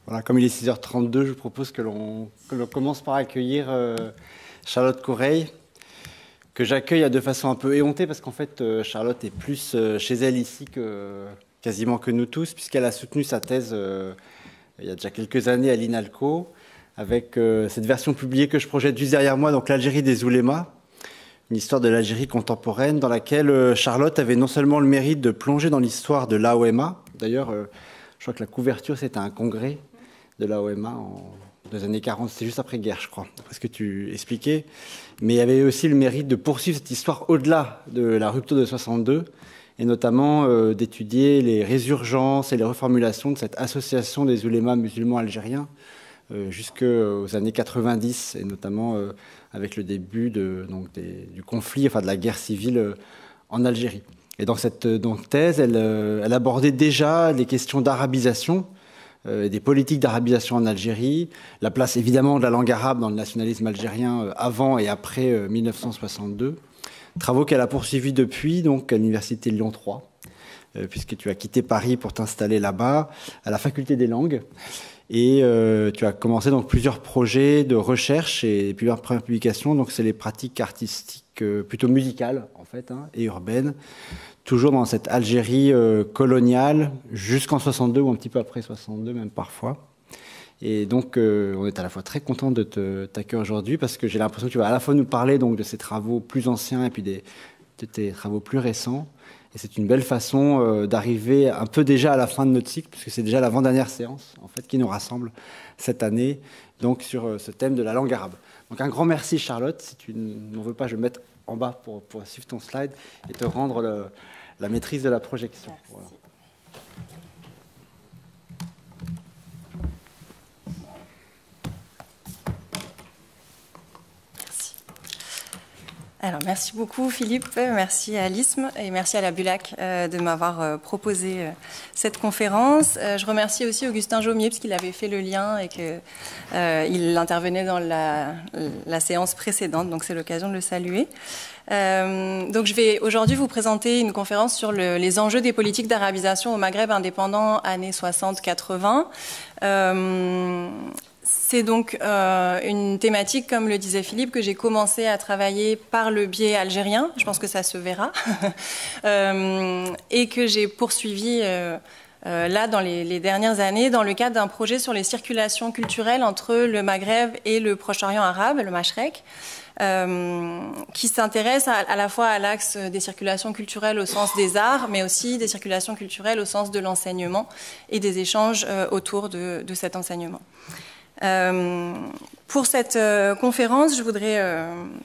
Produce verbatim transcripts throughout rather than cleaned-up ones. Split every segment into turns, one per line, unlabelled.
Voilà, comme il est six heures trente-deux, je vous propose que l'on commence par accueillir euh, Charlotte Correille, que j'accueille de façon un peu éhontée, parce qu'en fait, euh, Charlotte est plus euh, chez elle ici que quasiment que nous tous, puisqu'elle a soutenu sa thèse euh, il y a déjà quelques années à l'INALCO, avec euh, cette version publiée que je projette juste derrière moi, donc l'Algérie des oulémas, une histoire de l'Algérie contemporaine, dans laquelle euh, Charlotte avait non seulement le mérite de plonger dans l'histoire de l'A O M A, d'ailleurs, euh, je crois que la couverture, c'était un congrès de l'A O M A en des années quarante, c'est juste après-guerre, je crois, d'après ce que tu expliquais. Mais il y avait aussi le mérite de poursuivre cette histoire au-delà de la rupture de soixante-deux, et notamment euh, d'étudier les résurgences et les reformulations de cette association des oulémas musulmans algériens euh, jusqu'aux années quatre-vingt-dix, et notamment euh, avec le début de, donc, des, du conflit, enfin de la guerre civile euh, en Algérie. Et dans cette donc, thèse, elle, euh, elle abordait déjà les questions d'arabisation, Euh, des politiques d'arabisation en Algérie, la place évidemment de la langue arabe dans le nationalisme algérien euh, avant et après euh, mille neuf cent soixante-deux. Travaux qu'elle a poursuivis depuis donc, à l'Université Lyon trois, euh, puisque tu as quitté Paris pour t'installer là-bas, à la Faculté des langues. Et euh, tu as commencé donc, plusieurs projets de recherche et plusieurs premières publications. Donc, c'est les pratiques artistiques euh, plutôt musicales en fait, hein, et urbaines, toujours dans cette Algérie euh, coloniale, jusqu'en soixante-deux ou un petit peu après soixante-deux même parfois. Et donc, euh, on est à la fois très content de te, t'accueillir aujourd'hui parce que j'ai l'impression que tu vas à la fois nous parler donc, de ces travaux plus anciens et puis des, de tes travaux plus récents. Et c'est une belle façon euh, d'arriver un peu déjà à la fin de notre cycle, puisque c'est déjà l'avant-dernière séance en fait, qui nous rassemble cette année donc, sur euh, ce thème de la langue arabe. Donc un grand merci Charlotte. Si tu n'en veux pas, je vais me mettre en bas pour, pour suivre ton slide et te rendre le, la maîtrise de la projection. Voilà.
Merci. Alors, merci beaucoup Philippe, merci à l'I S M et merci à la Bulac euh, de m'avoir euh, proposé euh, cette conférence. Euh, je remercie aussi Augustin Jaumier parce qu'il avait fait le lien et qu'il euh, intervenait dans la, la séance précédente, donc c'est l'occasion de le saluer. Euh, donc je vais aujourd'hui vous présenter une conférence sur le, les enjeux des politiques d'arabisation au Maghreb indépendant années soixante quatre-vingts. Euh, c'est donc euh, une thématique, comme le disait Philippe, que j'ai commencé à travailler par le biais algérien, je pense que ça se verra, euh, et que j'ai poursuivi euh, euh, là dans les, les dernières années dans le cadre d'un projet sur les circulations culturelles entre le Maghreb et le Proche-Orient arabe, le Mashrek. Euh, qui s'intéresse à, à la fois à l'axe des circulations culturelles au sens des arts, mais aussi des circulations culturelles au sens de l'enseignement et des échanges euh, autour de, de cet enseignement. Euh, pour cette euh, conférence, je voudrais euh,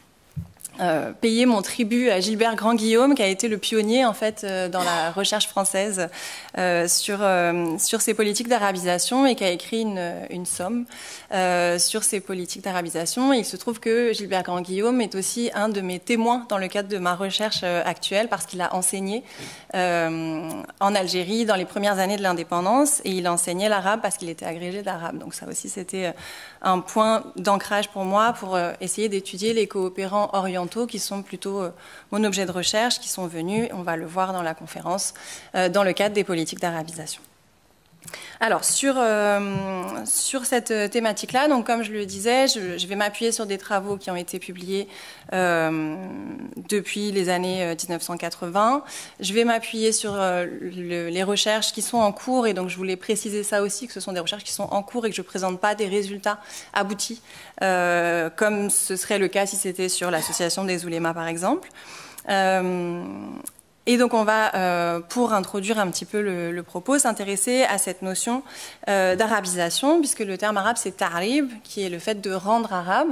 euh, payer mon tribut à Gilbert Grand-Guillaume, qui a été le pionnier en fait euh, dans la recherche française euh, sur euh, sur ces politiques d'arabisation et qui a écrit une, une somme euh, sur ces politiques d'arabisation. Il se trouve que Gilbert Grand-Guillaume est aussi un de mes témoins dans le cadre de ma recherche euh, actuelle parce qu'il a enseigné euh, en Algérie dans les premières années de l'indépendance et il enseignait l'arabe parce qu'il était agrégé d'arabe. Donc ça aussi c'était un point d'ancrage pour moi pour euh, essayer d'étudier les coopérants orientaux qui sont plutôt euh, mon objet de recherche, qui sont venus, on va le voir dans la conférence, euh, dans le cadre des politiques d'arabisation. Alors, sur, euh, sur cette thématique-là, donc comme je le disais, je, je vais m'appuyer sur des travaux qui ont été publiés euh, depuis les années mille neuf cent quatre-vingts. Je vais m'appuyer sur euh, le, les recherches qui sont en cours, et donc je voulais préciser ça aussi, que ce sont des recherches qui sont en cours et que je ne présente pas des résultats aboutis, euh, comme ce serait le cas si c'était sur l'association des oulémas, par exemple. Euh, Et donc on va, euh, pour introduire un petit peu le, le propos, s'intéresser à cette notion euh, d'arabisation, puisque le terme arabe c'est ta'rib, qui est le fait de rendre arabe,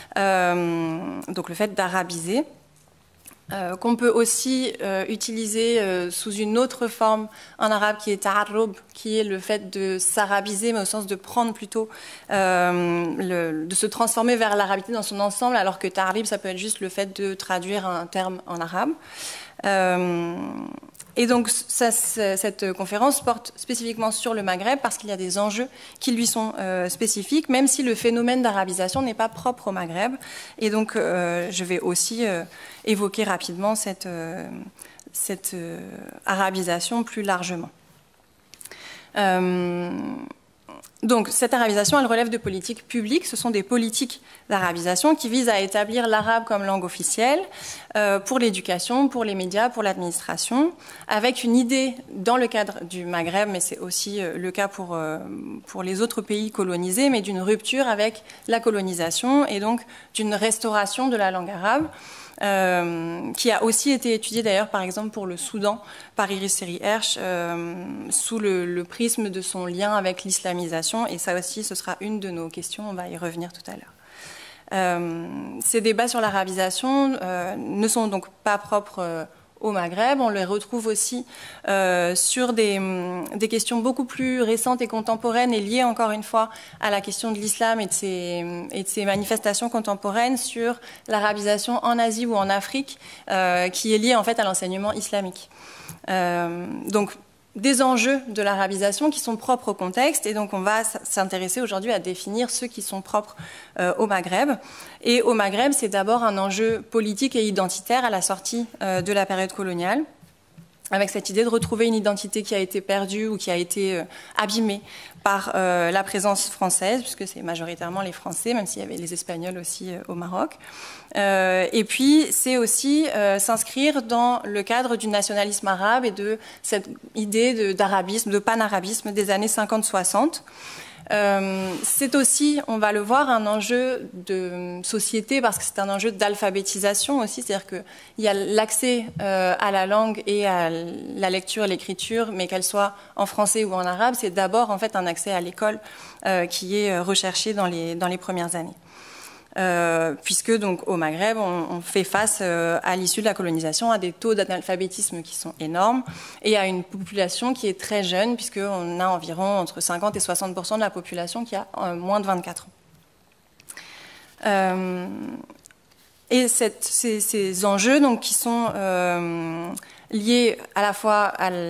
euh, donc le fait d'arabiser, euh, qu'on peut aussi euh, utiliser euh, sous une autre forme en arabe qui est ta'arrub, qui est le fait de s'arabiser, mais au sens de prendre plutôt, euh, le, de se transformer vers l'arabité dans son ensemble, alors que ta'rib ça peut être juste le fait de traduire un terme en arabe. Euh, et donc ça, cette conférence porte spécifiquement sur le Maghreb parce qu'il y a des enjeux qui lui sont euh, spécifiques, même si le phénomène d'arabisation n'est pas propre au Maghreb. Et donc euh, je vais aussi euh, évoquer rapidement cette, euh, cette euh, arabisation plus largement. Euh, Donc cette arabisation, elle relève de politiques publiques. Ce sont des politiques d'arabisation qui visent à établir l'arabe comme langue officielle euh, pour l'éducation, pour les médias, pour l'administration, avec une idée dans le cadre du Maghreb, mais c'est aussi euh, le cas pour, euh, pour les autres pays colonisés, mais d'une rupture avec la colonisation et donc d'une restauration de la langue arabe. Euh, qui a aussi été étudié d'ailleurs par exemple pour le Soudan par Iris Seri-Hersh euh, sous le, le prisme de son lien avec l'islamisation, et ça aussi ce sera une de nos questions, on va y revenir tout à l'heure. Euh, ces débats sur l'arabisation euh, ne sont donc pas propres euh, au Maghreb, on les retrouve aussi euh, sur des, des questions beaucoup plus récentes et contemporaines et liées encore une fois à la question de l'islam et de ses, et de ses manifestations contemporaines sur l'arabisation en Asie ou en Afrique, euh, qui est liée en fait à l'enseignement islamique. Euh, donc des enjeux de l'arabisation qui sont propres au contexte, et donc on va s'intéresser aujourd'hui à définir ceux qui sont propres euh, au Maghreb. Et au Maghreb, c'est d'abord un enjeu politique et identitaire à la sortie euh, de la période coloniale, avec cette idée de retrouver une identité qui a été perdue ou qui a été euh, abîmée par euh, la présence française, puisque c'est majoritairement les Français, même s'il y avait les Espagnols aussi euh, au Maroc. Euh, et puis, c'est aussi euh, s'inscrire dans le cadre du nationalisme arabe et de cette idée d'arabisme, de, de panarabisme des années cinquante soixante. Euh, c'est aussi, on va le voir, un enjeu de société, parce que c'est un enjeu d'alphabétisation aussi, c'est-à-dire qu'il y a l'accès euh, à la langue et à la lecture et l'écriture, mais qu'elle soit en français ou en arabe, c'est d'abord en fait un accès à l'école euh, qui est recherché dans les, dans les premières années. Euh, puisque donc au Maghreb, on, on fait face euh, à l'issue de la colonisation à des taux d'analphabétisme qui sont énormes et à une population qui est très jeune, puisqu'on a environ entre cinquante et soixante pour cent de la population qui a euh, moins de vingt-quatre ans. Euh, et cette, ces, ces enjeux donc, qui sont euh, liés à la fois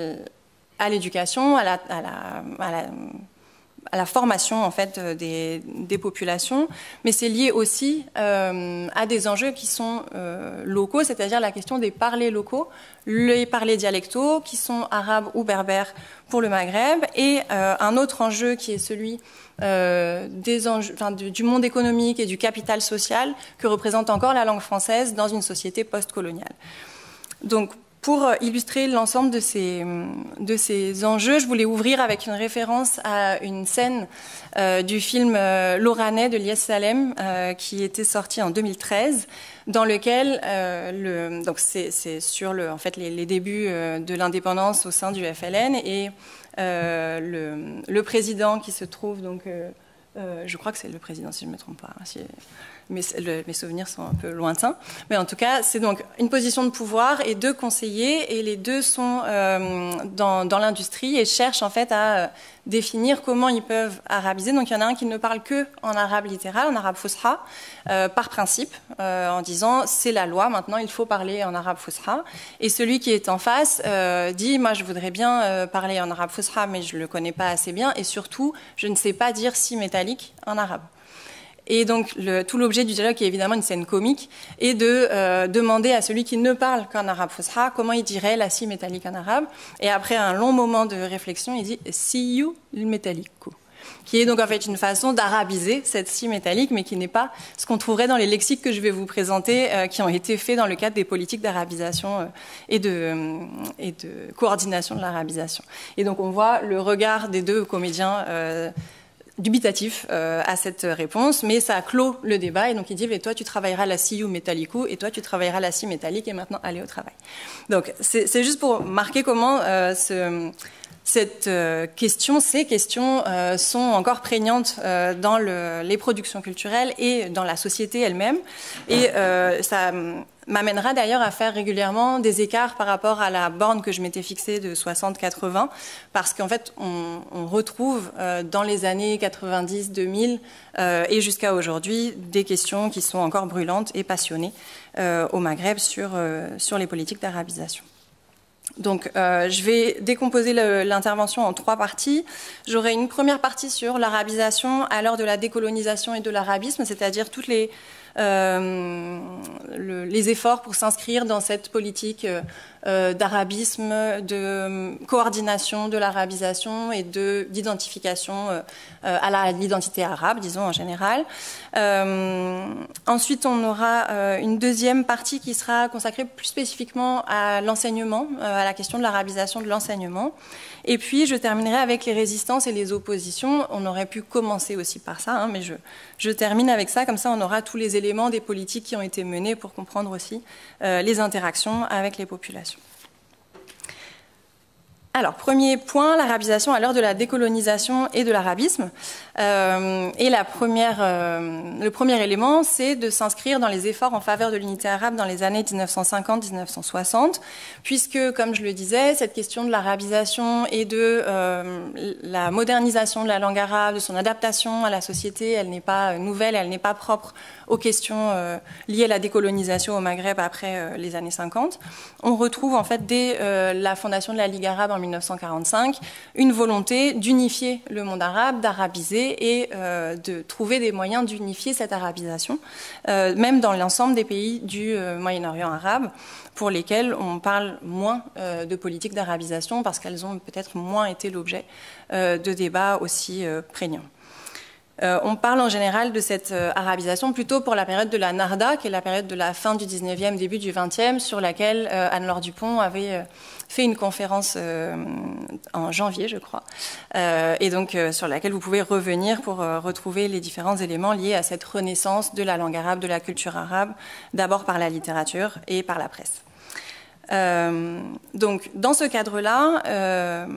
à l'éducation, à la, à la, à la à la formation en fait des, des populations, mais c'est lié aussi euh, à des enjeux qui sont euh, locaux, c'est-à-dire la question des parlers locaux, les parlers dialectaux qui sont arabes ou berbères pour le Maghreb, et euh, un autre enjeu qui est celui euh, des enjeux, enfin, du, du monde économique et du capital social que représente encore la langue française dans une société post-coloniale. Donc, pour illustrer l'ensemble de ces, de ces enjeux, je voulais ouvrir avec une référence à une scène euh, du film euh, L'Oranais de Lies Salem, euh, qui était sorti en deux mille treize, dans lequel, euh, le, donc c'est sur le, en fait, les, les débuts euh, de l'indépendance au sein du F L N, et euh, le, le président qui se trouve, donc, euh, euh, je crois que c'est le président si je ne me trompe pas, si, Mes, le, mes souvenirs sont un peu lointains. Mais en tout cas, c'est donc une position de pouvoir et deux conseillers, et les deux sont euh, dans, dans l'industrie et cherchent en fait à euh, définir comment ils peuvent arabiser. Donc il y en a un qui ne parle que en arabe littéral, en arabe fusha, euh, par principe, euh, en disant c'est la loi, maintenant il faut parler en arabe fusha. Et celui qui est en face euh, dit moi je voudrais bien euh, parler en arabe fusha, mais je ne le connais pas assez bien, et surtout je ne sais pas dire si métallique en arabe. Et donc, le, tout l'objet du dialogue, qui est évidemment une scène comique, est de euh, demander à celui qui ne parle qu'en arabe fusha comment il dirait la si métallique en arabe. Et après un long moment de réflexion, il dit « si you il métallico », qui est donc en fait une façon d'arabiser cette si métallique, mais qui n'est pas ce qu'on trouverait dans les lexiques que je vais vous présenter, euh, qui ont été faits dans le cadre des politiques d'arabisation euh, et, de, euh, et de coordination de l'arabisation. Et donc, on voit le regard des deux comédiens euh, dubitatif euh, à cette réponse, mais ça clôt le débat, et donc il dit mais toi tu travailleras la si you métallico et toi tu travailleras la si métallique, et maintenant allez au travail. Donc c'est juste pour marquer comment euh, ce, cette euh, question, ces questions euh, sont encore prégnantes euh, dans le, les productions culturelles et dans la société elle-même, et euh, ça m'amènera d'ailleurs à faire régulièrement des écarts par rapport à la borne que je m'étais fixée de soixante quatre-vingts, parce qu'en fait, on, on retrouve euh, dans les années quatre-vingt-dix deux mille euh, et jusqu'à aujourd'hui des questions qui sont encore brûlantes et passionnées euh, au Maghreb sur, euh, sur les politiques d'arabisation. Donc, euh, je vais décomposer l'intervention en trois parties. J'aurai une première partie sur l'arabisation à l'heure de la décolonisation et de l'arabisme, c'est-à-dire toutes les euh, le, les efforts pour s'inscrire dans cette politique euh, d'arabisme, de coordination de l'arabisation et d'identification euh, à l'identité arabe, disons en général. Euh, ensuite, on aura euh, une deuxième partie qui sera consacrée plus spécifiquement à l'enseignement, euh, à la question de l'arabisation de l'enseignement. Et puis, je terminerai avec les résistances et les oppositions. On aurait pu commencer aussi par ça, hein, mais je, je termine avec ça. Comme ça, on aura tous les éléments des politiques qui ont été menées pour comprendre aussi euh, les interactions avec les populations. Alors, premier point, l'arabisation à l'heure de la décolonisation et de l'arabisme. Euh, et la première, euh, le premier élément, c'est de s'inscrire dans les efforts en faveur de l'unité arabe dans les années mille neuf cent cinquante à mille neuf cent soixante, puisque, comme je le disais, cette question de l'arabisation et de euh, la modernisation de la langue arabe, de son adaptation à la société, elle n'est pas nouvelle, elle n'est pas propre aux questions euh, liées à la décolonisation au Maghreb après euh, les années cinquante. On retrouve en fait dès euh, la fondation de la Ligue arabe en mille neuf cent quarante-cinq une volonté d'unifier le monde arabe, d'arabiser et euh, de trouver des moyens d'unifier cette arabisation, euh, même dans l'ensemble des pays du euh, Moyen-Orient arabe, pour lesquels on parle moins euh, de politique d'arabisation parce qu'elles ont peut-être moins été l'objet euh, de débats aussi euh, prégnants. Euh, on parle en général de cette euh, arabisation plutôt pour la période de la Narda, qui est la période de la fin du dix-neuvième, début du vingtième, sur laquelle euh, Anne-Laure Dupont avait euh, fait une conférence euh, en janvier, je crois, euh, et donc euh, sur laquelle vous pouvez revenir pour euh, retrouver les différents éléments liés à cette renaissance de la langue arabe, de la culture arabe, d'abord par la littérature et par la presse. Euh, donc, dans ce cadre-là, euh,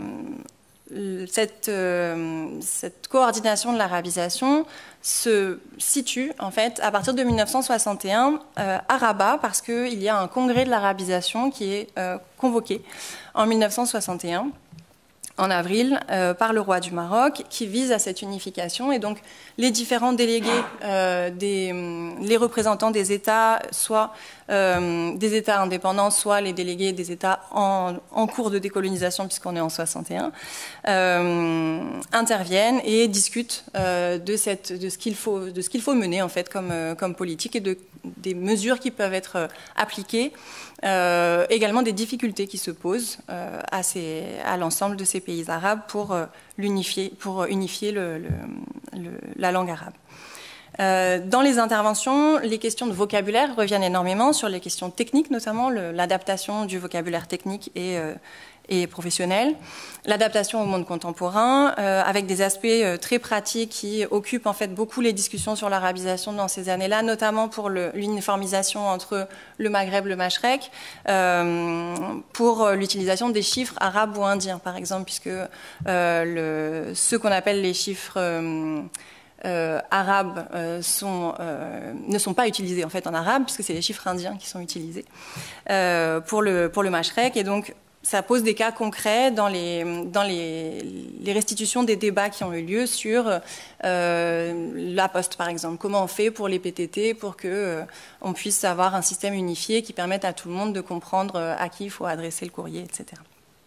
Cette, euh, cette coordination de l'arabisation se situe en fait à partir de mille neuf cent soixante et un euh, à Rabat, parce qu'il y a un congrès de l'arabisation qui est euh, convoqué en mille neuf cent soixante et un en avril euh, par le roi du Maroc, qui vise à cette unification. Et donc les différents délégués, euh, des, les représentants des États, soit euh, des États indépendants, soit les délégués des États en, en cours de décolonisation, puisqu'on est en soixante et un, euh, interviennent et discutent euh, de, cette, de, ce qu'il faut, de ce qu'il faut mener en fait comme, euh, comme politique et de, des mesures qui peuvent être appliquées. Euh, également des difficultés qui se posent euh, à, ces, à l'ensemble de ces pays arabes pour, euh, l'unifier, pour unifier le, le, le, la langue arabe. Euh, dans les interventions, les questions de vocabulaire reviennent énormément sur les questions techniques, notamment le, l'adaptation du vocabulaire technique et, euh, et professionnel, l'adaptation au monde contemporain, euh, avec des aspects euh, très pratiques qui occupent en fait beaucoup les discussions sur l'arabisation dans ces années-là, notamment pour le, l'uniformisation entre le Maghreb et le Mashrek, euh, pour l'utilisation des chiffres arabes ou indiens, par exemple, puisque euh, le, ce qu'on appelle les chiffres euh, Euh, arabes euh, sont, euh, ne sont pas utilisés en fait en arabe, puisque c'est les chiffres indiens qui sont utilisés euh, pour le, pour le Mashrek. Et donc ça pose des cas concrets dans les, dans les, les restitutions des débats qui ont eu lieu sur euh, la poste, par exemple. Comment on fait pour les P T T pour qu'on euh, puisse avoir un système unifié qui permette à tout le monde de comprendre à qui il faut adresser le courrier, et cetera.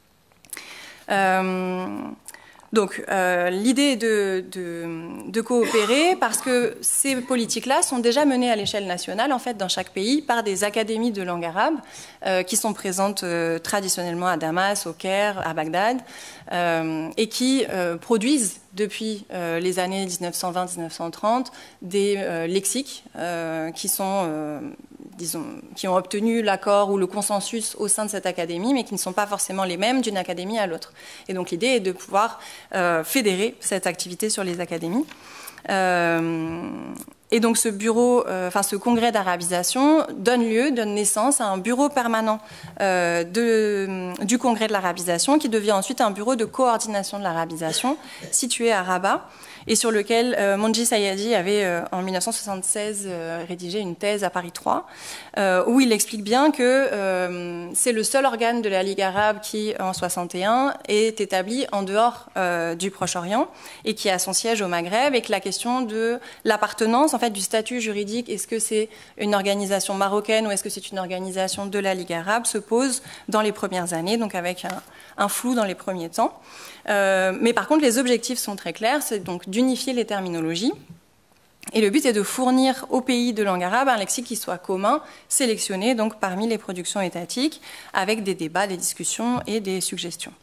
Euh, Donc, euh, l'idée est de, de, de coopérer parce que ces politiques-là sont déjà menées à l'échelle nationale, en fait, dans chaque pays, par des académies de langue arabe euh, qui sont présentes euh, traditionnellement à Damas, au Caire, à Bagdad, euh, et qui euh, produisent depuis euh, les années mille neuf cent vingt à mille neuf cent trente des euh, lexiques euh, qui sont... Euh, disons, qui ont obtenu l'accord ou le consensus au sein de cette académie, mais qui ne sont pas forcément les mêmes d'une académie à l'autre. Et donc l'idée est de pouvoir euh, fédérer cette activité sur les académies. Euh, et donc ce bureau, euh, enfin ce congrès d'arabisation donne lieu, donne naissance à un bureau permanent euh, de, du congrès de l'arabisation, qui devient ensuite un bureau de coordination de l'arabisation situé à Rabat, et sur lequel euh, Monji Sayadi avait, euh, en mille neuf cent soixante-seize, euh, rédigé une thèse à Paris trois, euh, où il explique bien que euh, c'est le seul organe de la Ligue arabe qui, en soixante et un, est établi en dehors euh, du Proche-Orient et qui a son siège au Maghreb, et que la question de l'appartenance, en fait, du statut juridique, est-ce que c'est une organisation marocaine ou est-ce que c'est une organisation de la Ligue arabe, se pose dans les premières années, donc avec un, un flou dans les premiers temps. Euh, mais par contre, les objectifs sont très clairs, c'est donc d'unifier les terminologies Et le but est de fournir aux pays de langue arabe un lexique qui soit commun, sélectionné donc parmi les productions étatiques, avec des débats, des discussions et des suggestions.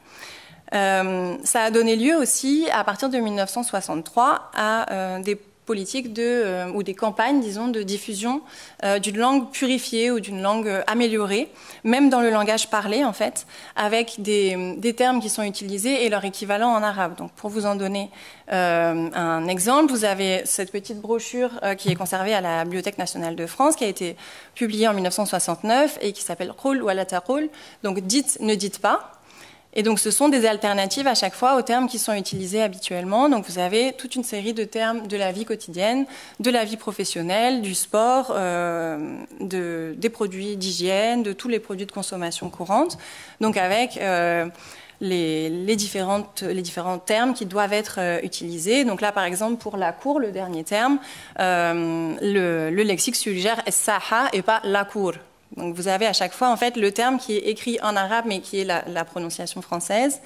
Euh, ça a donné lieu aussi, à partir de mille neuf cent soixante-trois, à euh, des politiques de, euh, ou des campagnes, disons, de diffusion euh, d'une langue purifiée ou d'une langue euh, améliorée, même dans le langage parlé, en fait, avec des, des termes qui sont utilisés et leur équivalent en arabe. Donc, pour vous en donner euh, un exemple, vous avez cette petite brochure euh, qui est conservée à la Bibliothèque nationale de France, qui a été publiée en mille neuf cent soixante-neuf et qui s'appelle « Qul wa la taqul », donc « dites, ne dites pas ». Et donc, ce sont des alternatives à chaque fois aux termes qui sont utilisés habituellement. Donc, vous avez toute une série de termes de la vie quotidienne, de la vie professionnelle, du sport, euh, de, des produits d'hygiène, de tous les produits de consommation courante. Donc, avec euh, les, les, différentes, les différents termes qui doivent être euh, utilisés. Donc là, par exemple, pour la cour, le dernier terme, euh, le, le lexique suggère « es-saha » et pas « la cour ». Donc vous avez à chaque fois en fait le terme qui est écrit en arabe mais qui est la, la prononciation française.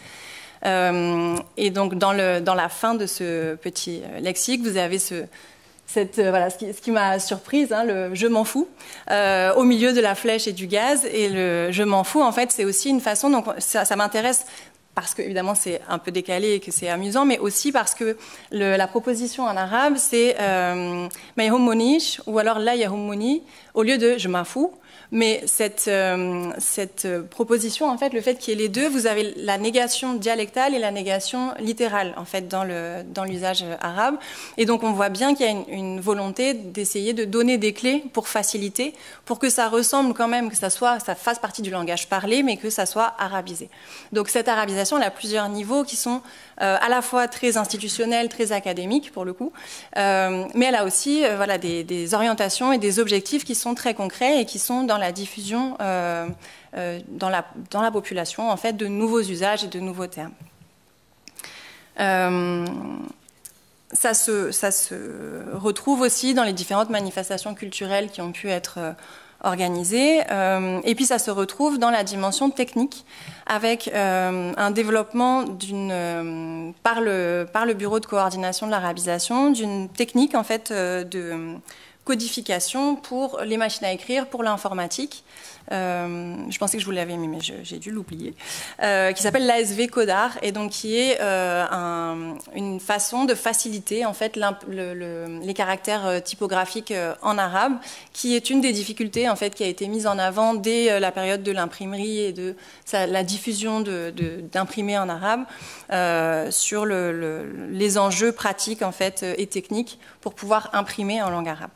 Euh, et donc dans, le, dans la fin de ce petit lexique, vous avez ce, cette, euh, voilà, ce qui, ce qui m'a surprise, hein, le « je m'en fous euh, » au milieu de la flèche et du gaz. Et le « je m'en fous » en fait c'est aussi une façon, donc ça, ça m'intéresse parce que évidemment c'est un peu décalé et que c'est amusant, mais aussi parce que le, la proposition en arabe c'est euh, « ma yahummonish » ou alors « la yahummouni » au lieu de « je m'en fous ». Mais cette, euh, cette proposition, en fait, le fait qu'il y ait les deux, vous avez la négation dialectale et la négation littérale, en fait, dans le, dans l'usage arabe. Et donc, on voit bien qu'il y a une, une volonté d'essayer de donner des clés pour faciliter, pour que ça ressemble quand même, que ça soit, ça fasse partie du langage parlé, mais que ça soit arabisé. Donc, cette arabisation, elle a plusieurs niveaux qui sont euh, à la fois très institutionnels, très académiques, pour le coup, euh, mais elle a aussi, euh, voilà, des, des orientations et des objectifs qui sont très concrets et qui sont dans la diffusion euh, euh, dans, la, dans la population en fait, de nouveaux usages et de nouveaux termes. Euh, ça, se, ça se retrouve aussi dans les différentes manifestations culturelles qui ont pu être euh, organisées. Euh, et puis ça se retrouve dans la dimension technique avec euh, un développement d'une, euh, par, le, par le Bureau de coordination de l'arabisation d'une technique en fait, euh, de codification pour les machines à écrire, pour l'informatique. Euh, je pensais que je vous l'avais mis, mais je, j'ai dû l'oublier. Euh, qui s'appelle l'A S V Codar, et donc qui est euh, un, une façon de faciliter en fait le, le, les caractères typographiques en arabe, qui est une des difficultés en fait qui a été mise en avant dès la période de l'imprimerie et de sa, la diffusion de, de, d'imprimés en arabe euh, sur le, le, les enjeux pratiques en fait et techniques pour pouvoir imprimer en langue arabe.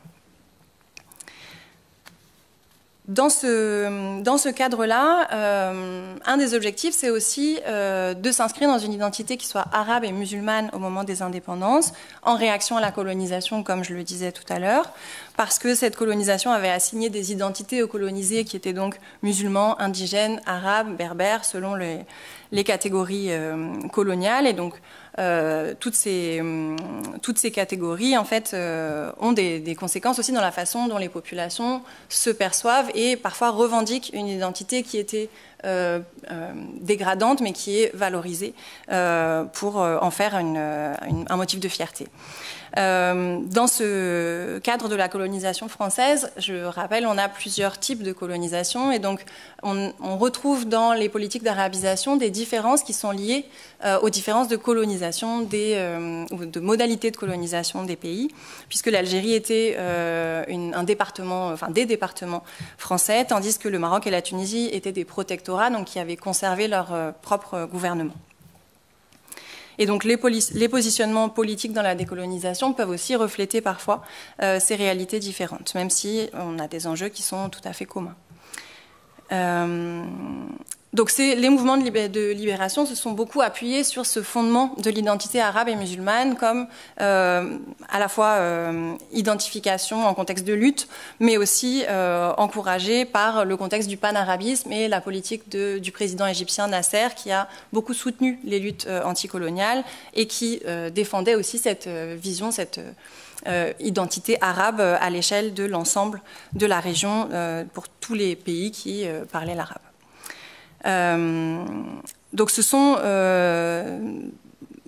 Dans ce, dans ce cadre-là, euh, un des objectifs, c'est aussi euh, de s'inscrire dans une identité qui soit arabe et musulmane au moment des indépendances, en réaction à la colonisation, comme je le disais tout à l'heure, parce que cette colonisation avait assigné des identités aux colonisés qui étaient donc musulmans, indigènes, arabes, berbères, selon les, les catégories euh, coloniales. Et donc, Euh, toutes, ces, euh, toutes ces catégories en fait, euh, ont des, des conséquences aussi dans la façon dont les populations se perçoivent et parfois revendiquent une identité qui était euh, euh, dégradante mais qui est valorisée euh, pour euh, en faire une, une, un motif de fierté. Euh, dans ce cadre de la colonisation française, je rappelle, on a plusieurs types de colonisation et donc on, on retrouve dans les politiques d'arabisation des différences qui sont liées euh, aux différences de colonisation, des, euh, de modalités de colonisation des pays, puisque l'Algérie était euh, une, un département, enfin des départements français, tandis que le Maroc et la Tunisie étaient des protectorats, donc qui avaient conservé leur euh, propre gouvernement. Et donc les, les positionnements politiques dans la décolonisation peuvent aussi refléter parfois euh, ces réalités différentes, même si on a des enjeux qui sont tout à fait communs. Euh, donc les mouvements de, libé de libération se sont beaucoup appuyés sur ce fondement de l'identité arabe et musulmane comme euh, à la fois euh, identification en contexte de lutte, mais aussi euh, encouragé par le contexte du panarabisme et la politique de, du président égyptien Nasser qui a beaucoup soutenu les luttes euh, anticoloniales et qui euh, défendait aussi cette euh, vision, cette euh, identité arabe à l'échelle de l'ensemble de la région euh, pour tous les pays qui euh, parlaient l'arabe. Euh, donc ce sont euh,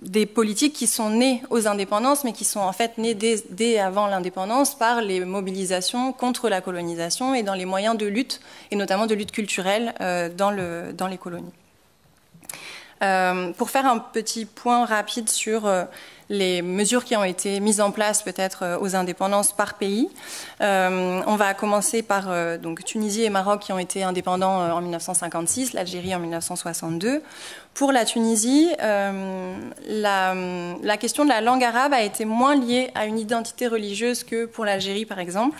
des politiques qui sont nées aux indépendances, mais qui sont en fait nées dès, dès avant l'indépendance par les mobilisations contre la colonisation et dans les moyens de lutte, et notamment de lutte culturelle euh, dans, le, dans les colonies. Euh, pour faire un petit point rapide sur euh, les mesures qui ont été mises en place peut-être euh, aux indépendances par pays, euh, on va commencer par euh, donc, Tunisie et Maroc qui ont été indépendants euh, en mille neuf cent cinquante-six, l'Algérie en mille neuf cent soixante-deux. Pour la Tunisie, euh, la, la question de la langue arabe a été moins liée à une identité religieuse que pour l'Algérie par exemple.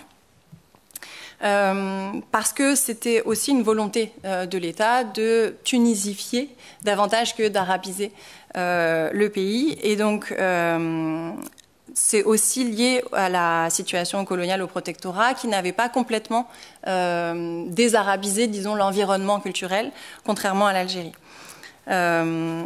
Euh, parce que c'était aussi une volonté euh, de l'État de tunisifier davantage que d'arabiser euh, le pays. Et donc, euh, c'est aussi lié à la situation coloniale au protectorat qui n'avait pas complètement euh, désarabisé, disons, l'environnement culturel, contrairement à l'Algérie. Euh,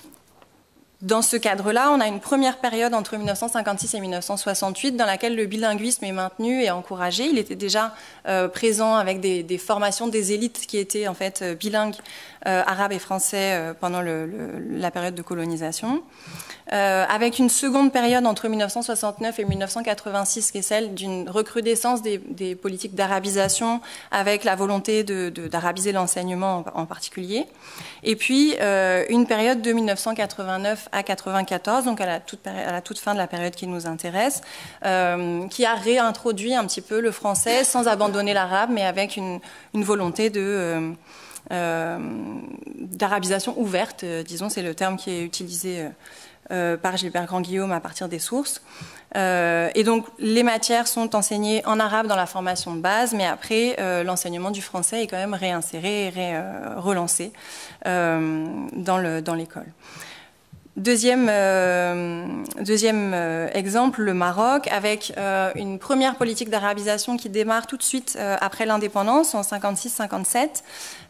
Dans ce cadre-là, on a une première période entre mille neuf cent cinquante-six et mille neuf cent soixante-huit dans laquelle le bilinguisme est maintenu et encouragé. Il était déjà euh, présent avec des, des formations des élites qui étaient en fait euh, bilingues euh, arabes et français euh, pendant le, le, la période de colonisation. Euh, avec une seconde période entre mille neuf cent soixante-neuf et mille neuf cent quatre-vingt-six qui est celle d'une recrudescence des, des politiques d'arabisation avec la volonté de, de, d'arabiser l'enseignement en, en particulier. Et puis euh, une période de mille neuf cent quatre-vingt-neuf à quatre-vingt-quatorze, donc à la toute, à la toute fin de la période qui nous intéresse, euh, qui a réintroduit un petit peu le français sans abandonner l'arabe, mais avec une, une volonté de... Euh, euh, d'arabisation ouverte, euh, disons, c'est le terme qui est utilisé euh, euh, par Gilbert Grand-Guillaume à partir des sources. Euh, et donc, les matières sont enseignées en arabe dans la formation de base, mais après, euh, l'enseignement du français est quand même réinséré et ré, euh, relancé euh, dans le, dans l'école. Deuxième, euh, deuxième euh, exemple, le Maroc, avec euh, une première politique d'arabisation qui démarre tout de suite euh, après l'indépendance, en cinquante-six cinquante-sept,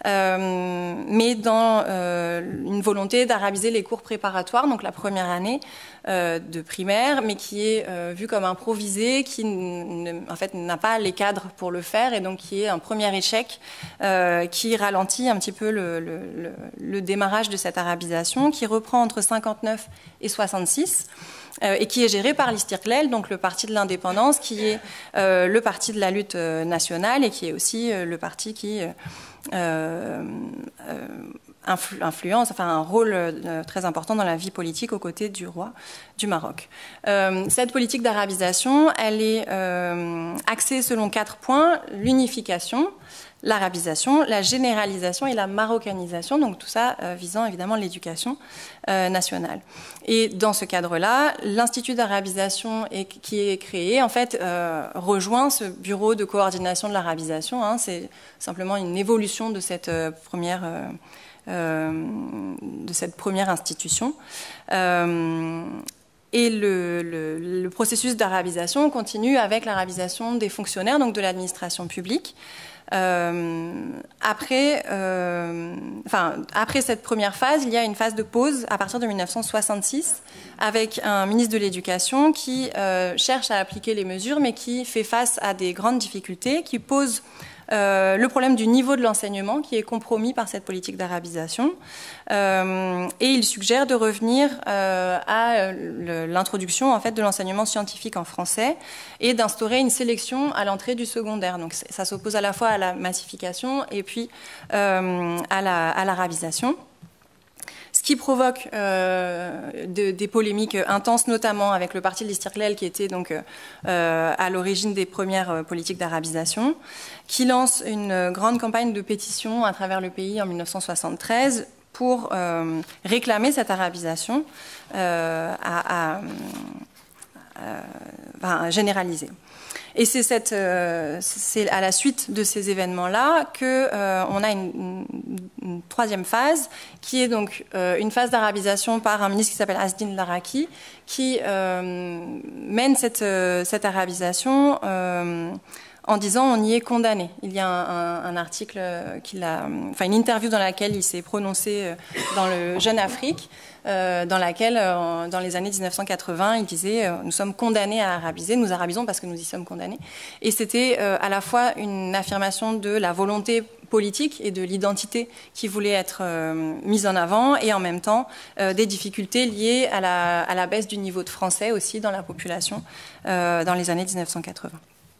euh, mais dans euh, une volonté d'arabiser les cours préparatoires, donc la première année euh, de primaire, mais qui est euh, vue comme improvisée, qui en fait n'a pas les cadres pour le faire, et donc qui est un premier échec euh, qui ralentit un petit peu le, le, le, le démarrage de cette arabisation, qui reprend entre cinquante-neuf et soixante-six, euh, et qui est géré par l'Istiqlal, donc le parti de l'indépendance, qui est euh, le parti de la lutte euh, nationale et qui est aussi euh, le parti qui euh, euh, influ influence, enfin un rôle euh, très important dans la vie politique aux côtés du roi du Maroc. Euh, cette politique d'arabisation, elle est euh, axée selon quatre points: l'unification, l'arabisation, la généralisation et la marocanisation, donc tout ça euh, visant évidemment l'éducation euh, nationale. Et dans ce cadre-là, l'Institut d'arabisation qui est créé, en fait, euh, rejoint ce bureau de coordination de l'arabisation. Hein, c'est simplement une évolution de cette euh, première... Euh, euh, de cette première institution. Euh, Et le, le, le processus d'arabisation continue avec l'arabisation des fonctionnaires, donc de l'administration publique. Euh, après, euh, enfin, après cette première phase, il y a une phase de pause à partir de mille neuf cent soixante-six avec un ministre de l'Éducation qui euh, cherche à appliquer les mesures, mais qui fait face à des grandes difficultés, qui pose Euh, le problème du niveau de l'enseignement qui est compromis par cette politique d'arabisation. Euh, et il suggère de revenir euh, à l'introduction en fait, de l'enseignement scientifique en français et d'instaurer une sélection à l'entrée du secondaire. Donc ça s'oppose à la fois à la massification et puis euh, à la, à l'arabisation. Ce qui provoque euh, de, des polémiques intenses, notamment avec le parti de l'Istiqlal, qui était donc euh, à l'origine des premières euh, politiques d'arabisation, qui lance une grande campagne de pétition à travers le pays en mille neuf cent soixante-treize pour euh, réclamer cette arabisation euh, à, à, à, à généraliser. Et c'est cette, euh, c'est à la suite de ces événements-là que euh, on a une, une, une troisième phase, qui est donc euh, une phase d'arabisation par un ministre qui s'appelle Asdin Laraki, qui euh, mène cette, euh, cette arabisation euh, en disant on y est condamné. Il y a un, un, un article qu'il a, enfin une interview dans laquelle il s'est prononcé dans le Jeune Afrique, euh, dans laquelle, euh, dans les années mille neuf cent quatre-vingts, il disait euh, nous sommes condamnés à arabiser, nous arabisons parce que nous y sommes condamnés. Et c'était euh, à la fois une affirmation de la volonté politique et de l'identité qui voulait être euh, mise en avant, et en même temps euh, des difficultés liées à la, à la baisse du niveau de français aussi dans la population euh, dans les années mille neuf cent quatre-vingts.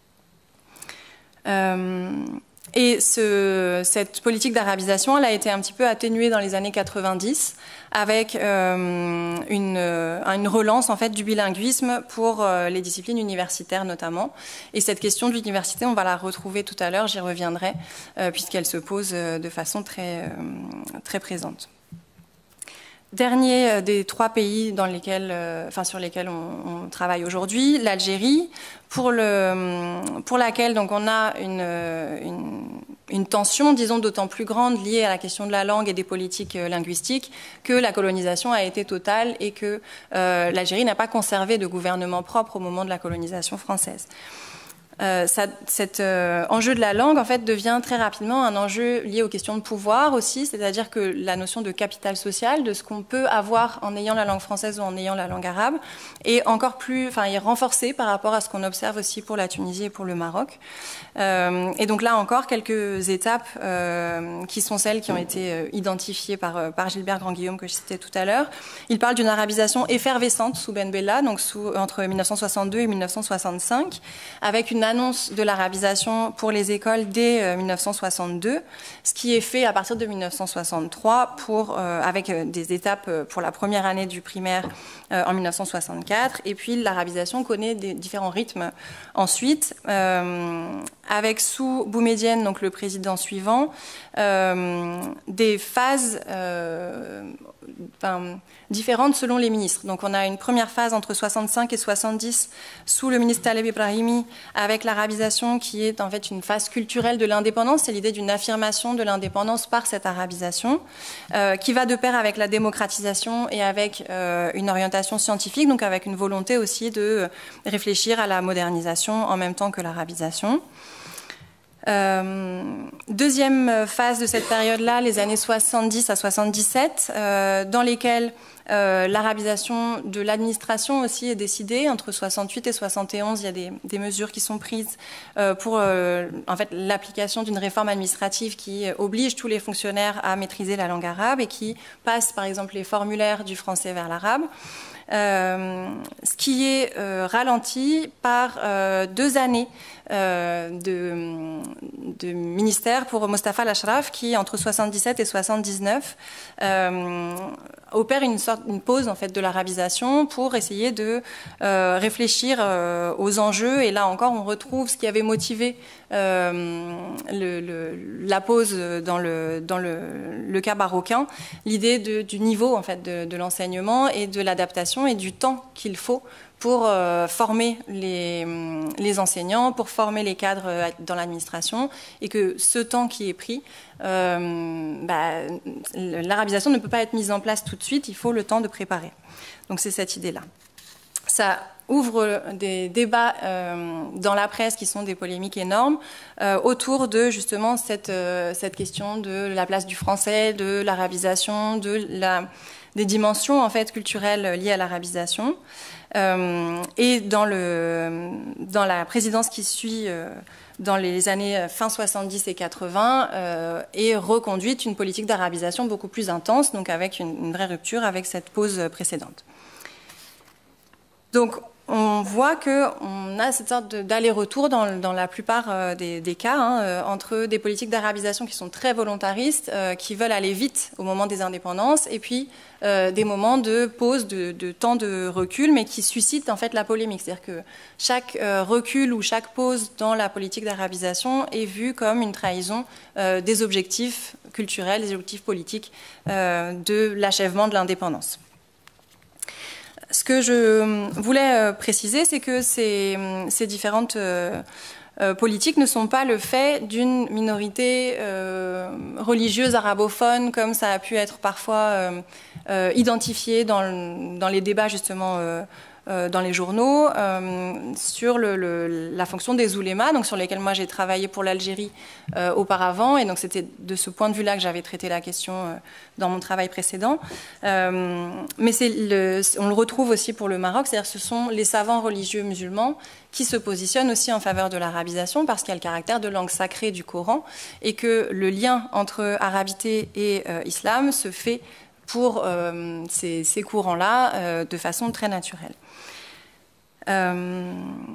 Euh, et ce, cette politique d'arabisation, elle a été un petit peu atténuée dans les années quatre-vingt-dix avec euh, une, une relance en fait du bilinguisme pour euh, les disciplines universitaires notamment. Et cette question de l'université, on va la retrouver tout à l'heure, j'y reviendrai, euh, puisqu'elle se pose euh, de façon très, euh, très présente. Dernier des trois pays dans lesquels, euh, enfin, sur lesquels on, on travaille aujourd'hui, l'Algérie, pour, le, pour laquelle donc, on a une, une, une tension, disons, d'autant plus grande liée à la question de la langue et des politiques linguistiques que la colonisation a été totale et que euh, l'Algérie n'a pas conservé de gouvernement propre au moment de la colonisation française. Euh, ça, cet euh, enjeu de la langue en fait devient très rapidement un enjeu lié aux questions de pouvoir aussi, c'est-à-dire que la notion de capital social, de ce qu'on peut avoir en ayant la langue française ou en ayant la langue arabe, est encore plus, enfin, est renforcée par rapport à ce qu'on observe aussi pour la Tunisie et pour le Maroc. Euh, et donc là encore quelques étapes euh, qui sont celles qui ont été euh, identifiées par, euh, par Gilbert Grand-Guillaume que je citais tout à l'heure. Il parle d'une arabisation effervescente sous Ben Bella, donc sous, entre mille neuf cent soixante-deux et mille neuf cent soixante-cinq, avec une annonce de l'arabisation pour les écoles dès euh, mille neuf cent soixante-deux, ce qui est fait à partir de mille neuf cent soixante-trois pour, euh, avec euh, des étapes pour la première année du primaire euh, en mille neuf cent soixante-quatre, et puis l'arabisation connaît des différents rythmes ensuite, euh, avec sous Boumedienne, donc le président suivant, euh, des phases euh, enfin, différentes selon les ministres. Donc on a une première phase entre soixante-cinq et soixante-dix sous le ministre Taleb Ibrahimi, avec l'arabisation qui est en fait une phase culturelle de l'indépendance. C'est l'idée d'une affirmation de l'indépendance par cette arabisation, euh, qui va de pair avec la démocratisation et avec euh, une orientation scientifique, donc avec une volonté aussi de réfléchir à la modernisation en même temps que l'arabisation. Euh, deuxième phase de cette période-là, les années soixante-dix à soixante-dix-sept, euh, dans lesquelles euh, l'arabisation de l'administration aussi est décidée. Entre soixante-huit et soixante et onze, il y a des, des mesures qui sont prises euh, pour euh, en fait, l'application d'une réforme administrative qui oblige tous les fonctionnaires à maîtriser la langue arabe et qui passe par exemple les formulaires du français vers l'arabe. Euh, ce qui est euh, ralenti par euh, deux années euh, de, de ministère pour Mostafa Al-Ashraf qui, entre soixante-dix-sept et soixante-dix-neuf, euh, opère une sorte une pause en fait de l'arabisation pour essayer de euh, réfléchir euh, aux enjeux. Et là encore, on retrouve ce qui avait motivé euh, le, le, la pause dans le dans le, le cas marocain, l'idée de, du niveau en fait de, de l'enseignement et de l'adaptation et du temps qu'il faut pour euh, former les, les enseignants, pour former les cadres dans l'administration, et que ce temps qui est pris, euh, bah, l'arabisation ne peut pas être mise en place tout de suite, il faut le temps de préparer. Donc c'est cette idée-là. Ça ouvre des débats euh, dans la presse qui sont des polémiques énormes euh, autour de justement cette, euh, cette question de la place du français, de l'arabisation, de la, des dimensions en fait culturelles liées à l'arabisation. Euh, et dans, le, dans la présidence qui suit, euh, dans les années fin soixante-dix et quatre-vingts, euh, est reconduite une politique d'arabisation beaucoup plus intense, donc avec une, une vraie rupture avec cette pause précédente. Donc, on voit qu'on a cette sorte d'aller-retour dans, dans la plupart euh, des, des cas, hein, euh, entre des politiques d'arabisation qui sont très volontaristes, euh, qui veulent aller vite au moment des indépendances, et puis euh, des moments de pause, de, de temps de recul, mais qui suscitent en fait la polémique. C'est-à-dire que chaque euh, recul ou chaque pause dans la politique d'arabisation est vu comme une trahison euh, des objectifs culturels, des objectifs politiques euh, de l'achèvement de l'indépendance. Ce que je voulais préciser, c'est que ces, ces différentes euh, euh, politiques ne sont pas le fait d'une minorité euh, religieuse arabophone, comme ça a pu être parfois euh, euh, identifié dans, le, dans les débats justement euh, euh, dans les journaux euh, sur le, le, la fonction des oulémas, donc sur lesquels moi j'ai travaillé pour l'Algérie euh, auparavant, et donc c'était de ce point de vue-là que j'avais traité la question euh, dans mon travail précédent. Euh, mais c'est le, on le retrouve aussi pour le Maroc, c'est-à-dire que ce sont les savants religieux musulmans qui se positionnent aussi en faveur de l'arabisation parce qu'il y a le caractère de langue sacrée du Coran et que le lien entre arabité et euh, islam se fait pour euh, ces, ces courants-là euh, de façon très naturelle. Euh...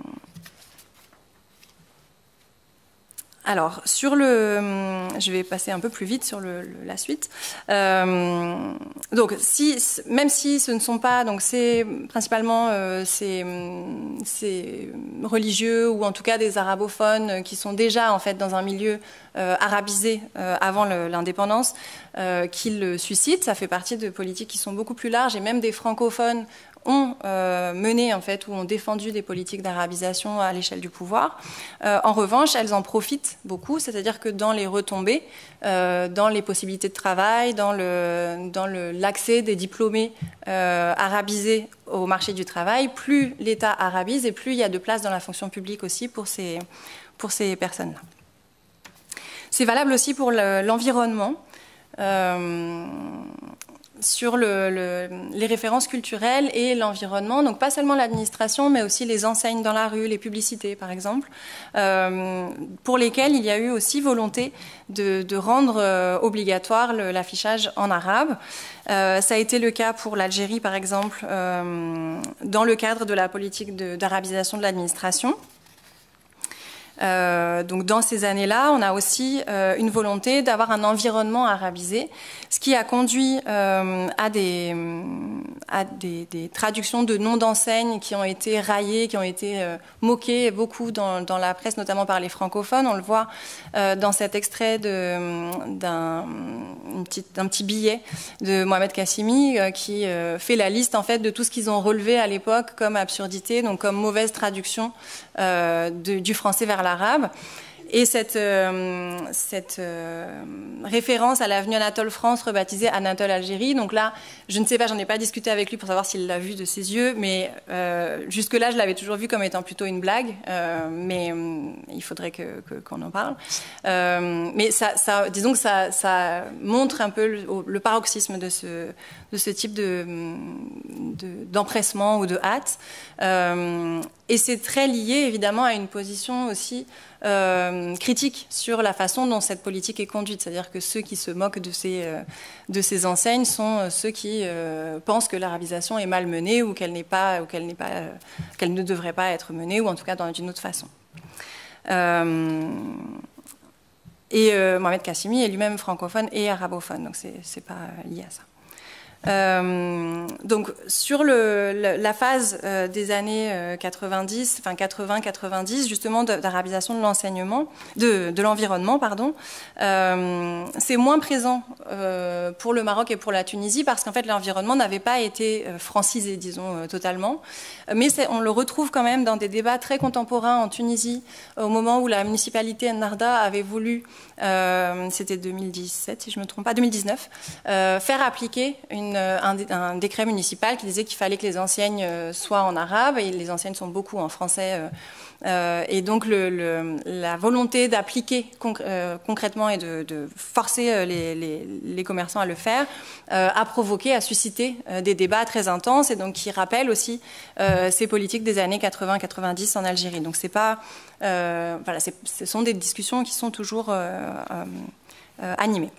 Alors, sur le, je vais passer un peu plus vite sur le, le, la suite. Euh, donc, si, même si ce ne sont pas, donc c'est principalement euh, ces, ces religieux ou en tout cas des arabophones qui sont déjà en fait dans un milieu euh, arabisé euh, avant l'indépendance euh, qui le suscitent. Ça fait partie de politiques qui sont beaucoup plus larges et même des francophones ont euh, mené en fait ou ont défendu des politiques d'arabisation à l'échelle du pouvoir. Euh, en revanche, elles en profitent beaucoup, c'est-à-dire que dans les retombées, euh, dans les possibilités de travail, dans le dans le l'accès des diplômés euh, arabisés au marché du travail, plus l'État arabise et plus il y a de place dans la fonction publique aussi pour ces pour ces personnes-là. C'est valable aussi pour l'environnement. Le, euh, sur le, le, les références culturelles et l'environnement, donc pas seulement l'administration, mais aussi les enseignes dans la rue, les publicités par exemple, euh, pour lesquelles il y a eu aussi volonté de, de rendre euh, obligatoire l'affichage en arabe. Euh, ça a été le cas pour l'Algérie par exemple, euh, dans le cadre de la politique d'arabisation de, de l'administration. Euh, donc dans ces années-là, on a aussi euh, une volonté d'avoir un environnement arabisé, ce qui a conduit euh, à, des, à des, des traductions de noms d'enseignes qui ont été raillées, qui ont été euh, moquées beaucoup dans, dans la presse, notamment par les francophones. On le voit euh, dans cet extrait d'un petit, petit billet de Mohamed Kassimi euh, qui euh, fait la liste en fait de tout ce qu'ils ont relevé à l'époque comme absurdité, donc comme mauvaise traduction euh, de, du français vers la l'arabe. Et cette, euh, cette euh, référence à l'avenue Anatole France, rebaptisée Anatole Algérie, donc là, je ne sais pas, j'en ai pas discuté avec lui pour savoir s'il l'a vu de ses yeux, mais euh, jusque-là, je l'avais toujours vu comme étant plutôt une blague, euh, mais euh, il faudrait que, que, qu'on en parle. Euh, mais ça, ça, disons que ça, ça montre un peu le, le paroxysme de ce, de ce type de, de, d'empressement ou de hâte. Euh, et c'est très lié, évidemment, à une position aussi Euh, critique sur la façon dont cette politique est conduite. C'est-à-dire que ceux qui se moquent de ces, euh, de ces enseignes sont ceux qui euh, pensent que l'arabisation est mal menée ou qu'elle n'est pas, ou qu'elle n'est pas, euh, qu'elle ne devrait pas être menée, ou en tout cas d'une autre façon. Euh, et euh, Mohamed Kassimi est lui-même francophone et arabophone, donc c'est pas lié à ça. Euh, donc sur le, le, la phase euh, des années euh, quatre-vingt-dix, enfin quatre-vingts quatre-vingt-dix, justement d'arabisation de l'enseignement, de, de l'environnement, pardon, euh, c'est moins présent euh, pour le Maroc et pour la Tunisie parce qu'en fait l'environnement n'avait pas été euh, francisé, disons, euh, totalement. Mais on le retrouve quand même dans des débats très contemporains en Tunisie, au moment où la municipalité Narda avait voulu, euh, c'était deux mille dix-sept si je ne me trompe pas, deux mille dix-neuf, euh, faire appliquer une Un, un décret municipal qui disait qu'il fallait que les enseignes soient en arabe, et les enseignes sont beaucoup en français. Euh, euh, et donc le, le, la volonté d'appliquer concr euh, concrètement et de, de forcer les, les, les commerçants à le faire euh, a provoqué, a suscité euh, des débats très intenses, et donc qui rappellent aussi euh, ces politiques des années quatre-vingts quatre-vingt-dix en Algérie. Donc c'est pas, euh, voilà, ce sont des discussions qui sont toujours euh, euh, euh, animées.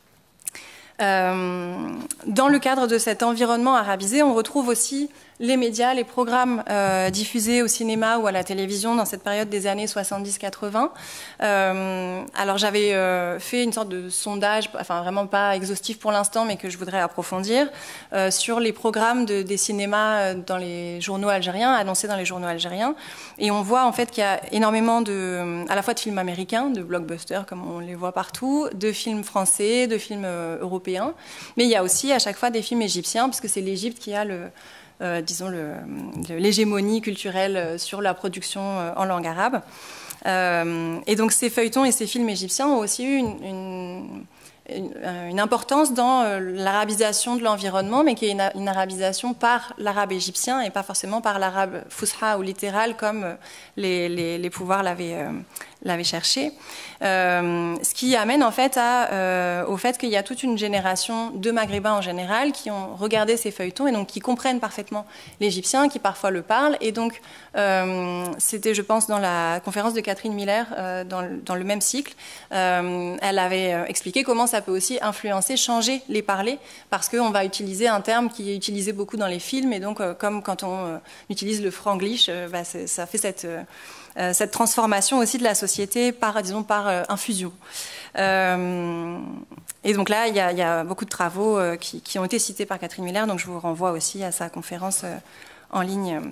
Euh, dans le cadre de cet environnement arabisé, on retrouve aussi les médias, les programmes euh, diffusés au cinéma ou à la télévision dans cette période des années soixante-dix quatre-vingts. Euh, alors j'avais euh, fait une sorte de sondage, enfin vraiment pas exhaustif pour l'instant, mais que je voudrais approfondir, euh, sur les programmes de, des cinémas dans les journaux algériens, annoncés dans les journaux algériens. Et on voit en fait qu'il y a énormément de, à la fois de films américains, de blockbusters comme on les voit partout, de films français, de films euh, européens, mais il y a aussi à chaque fois des films égyptiens, parce que c'est l'Égypte qui a le Euh, disons l'hégémonie culturelle sur la production euh, en langue arabe. Euh, et donc ces feuilletons et ces films égyptiens ont aussi eu une, une, une, une importance dans euh, l'arabisation de l'environnement, mais qui est une, une arabisation par l'arabe égyptien et pas forcément par l'arabe fusha ou littéral comme euh, les, les, les pouvoirs l'avaient euh, l'avait cherché. Euh, ce qui amène en fait à, euh, au fait qu'il y a toute une génération de Maghrébins en général qui ont regardé ces feuilletons et donc qui comprennent parfaitement l'égyptien, qui parfois le parlent. Et donc, euh, c'était, je pense, dans la conférence de Catherine Miller, euh, dans, le, dans le même cycle, euh, elle avait expliqué comment ça peut aussi influencer, changer les parlers, parce qu'on va utiliser un terme qui est utilisé beaucoup dans les films, et donc, euh, comme quand on euh, utilise le franglish, euh, bah, ça fait cette... Euh, Euh, cette transformation aussi de la société par, disons, par euh, infusion. Euh, et donc là, il y, y a beaucoup de travaux euh, qui, qui ont été cités par Catherine Miller, donc je vous renvoie aussi à sa conférence euh, en ligne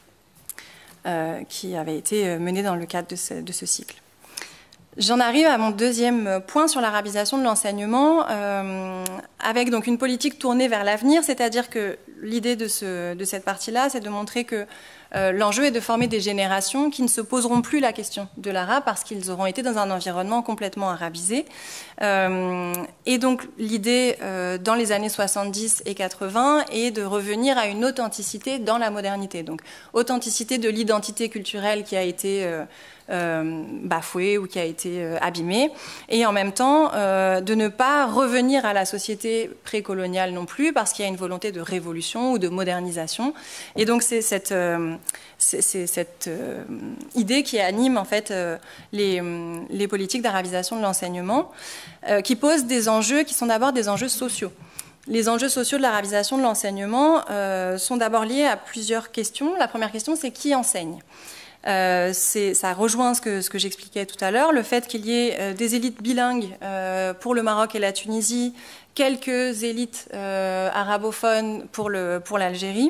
euh, qui avait été menée dans le cadre de ce, de ce cycle. J'en arrive à mon deuxième point sur l'arabisation de l'enseignement, euh, avec donc une politique tournée vers l'avenir, c'est-à-dire que l'idée de, ce, de cette partie-là, c'est de montrer que euh, l'enjeu est de former des générations qui ne se poseront plus la question de l'arabe parce qu'ils auront été dans un environnement complètement arabisé. Euh, et donc l'idée euh, dans les années soixante-dix et quatre-vingts est de revenir à une authenticité dans la modernité. Donc authenticité de l'identité culturelle qui a été euh, Euh, bafoué ou qui a été euh, abîmé, et en même temps euh, de ne pas revenir à la société précoloniale non plus, parce qu'il y a une volonté de révolution ou de modernisation. Et donc c'est cette, euh, c'est, c'est cette euh, idée qui anime en fait euh, les, les politiques d'arabisation de l'enseignement, euh, qui pose des enjeux qui sont d'abord des enjeux sociaux. Les enjeux sociaux de l'arabisation de l'enseignement euh, sont d'abord liés à plusieurs questions. La première question, c'est qui enseigne ? Euh, ça rejoint ce que, ce que j'expliquais tout à l'heure, le fait qu'il y ait euh, des élites bilingues euh, pour le Maroc et la Tunisie, quelques élites euh, arabophones pour le, pour l'Algérie,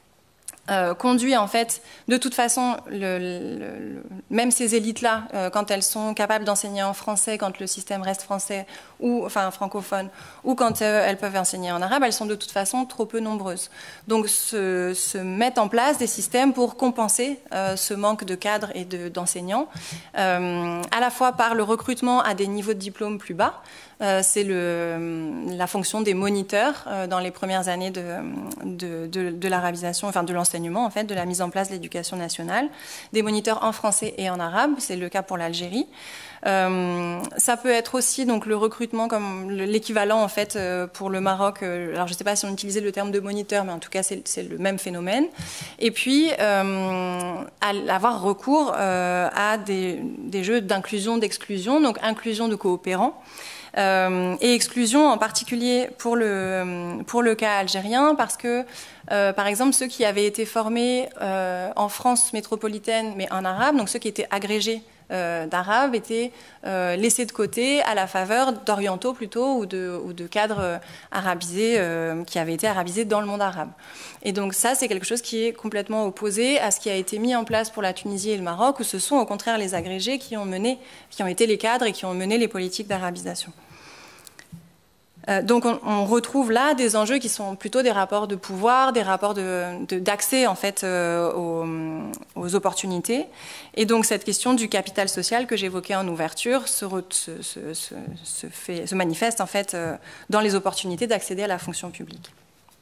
euh, conduit en fait, de toute façon, le, le, le, même ces élites-là, euh, quand elles sont capables d'enseigner en français, quand le système reste français, ou enfin francophone, ou quand euh, elles peuvent enseigner en arabe, elles sont de toute façon trop peu nombreuses. Donc se, se mettent en place des systèmes pour compenser euh, ce manque de cadres et de, d'enseignants, euh, à la fois par le recrutement à des niveaux de diplôme plus bas. Euh, c'est le, la fonction des moniteurs euh, dans les premières années de, de, de, de l'arabisation, enfin de l'enseignement en fait, de la mise en place de l'éducation nationale, des moniteurs en français et en arabe, c'est le cas pour l'Algérie. Euh, ça peut être aussi donc le recrutement comme l'équivalent en fait euh, pour le Maroc. Euh, alors je ne sais pas si on utilisait le terme de moniteur, mais en tout cas c'est, c'est le même phénomène. Et puis euh, à, avoir recours euh, à des, des jeux d'inclusion, d'exclusion, donc inclusion de coopérants. Euh, et exclusion en particulier pour le, pour le cas algérien, parce que, euh, par exemple, ceux qui avaient été formés euh, en France métropolitaine, mais en arabe, donc ceux qui étaient agrégés euh, d'arabe, étaient euh, laissés de côté à la faveur d'orientaux plutôt, ou de, ou de cadres arabisés, euh, qui avaient été arabisés dans le monde arabe. Et donc ça, c'est quelque chose qui est complètement opposé à ce qui a été mis en place pour la Tunisie et le Maroc, où ce sont au contraire les agrégés qui ont mené, qui ont été les cadres et qui ont mené les politiques d'arabisation. Euh, donc on, on retrouve là des enjeux qui sont plutôt des rapports de pouvoir, des rapports de, de, d'accès en fait euh, aux, aux opportunités. Et donc cette question du capital social que j'évoquais en ouverture se, re, se, se, se, se, fait, se manifeste en fait euh, dans les opportunités d'accéder à la fonction publique.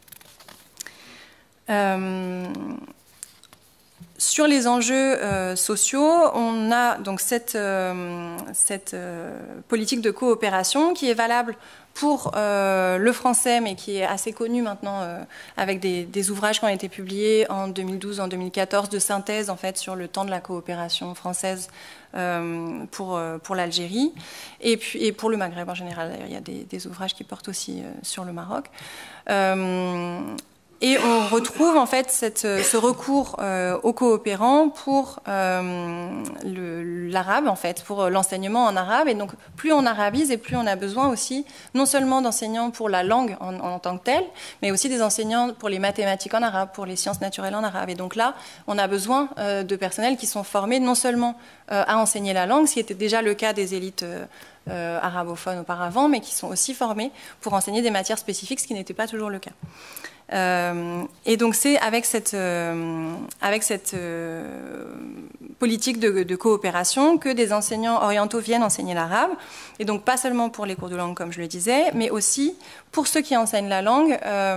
Euh, sur les enjeux euh, sociaux, on a donc cette, euh, cette euh, politique de coopération qui est valable pour euh, le français, mais qui est assez connu maintenant euh, avec des, des ouvrages qui ont été publiés en deux mille douze, en deux mille quatorze, de synthèse en fait sur le temps de la coopération française euh, pour, euh, pour l'Algérie et, puis, et pour le Maghreb en général. Il y a des, des ouvrages qui portent aussi euh, sur le Maroc. Euh, Et on retrouve en fait cette, ce recours euh, aux coopérants pour euh, le, l'arabe, en fait, pour l'enseignement en arabe. Et donc, plus on arabise et plus on a besoin aussi, non seulement d'enseignants pour la langue en, en tant que telle, mais aussi des enseignants pour les mathématiques en arabe, pour les sciences naturelles en arabe. Et donc là, on a besoin euh, de personnels qui sont formés non seulement euh, à enseigner la langue, ce qui était déjà le cas des élites euh, euh, arabophones auparavant, mais qui sont aussi formés pour enseigner des matières spécifiques, ce qui n'était pas toujours le cas. Euh, et donc c'est avec cette, euh, avec cette euh, politique de, de coopération que des enseignants orientaux viennent enseigner l'arabe. Et donc pas seulement pour les cours de langue, comme je le disais, mais aussi pour ceux qui enseignent la langue,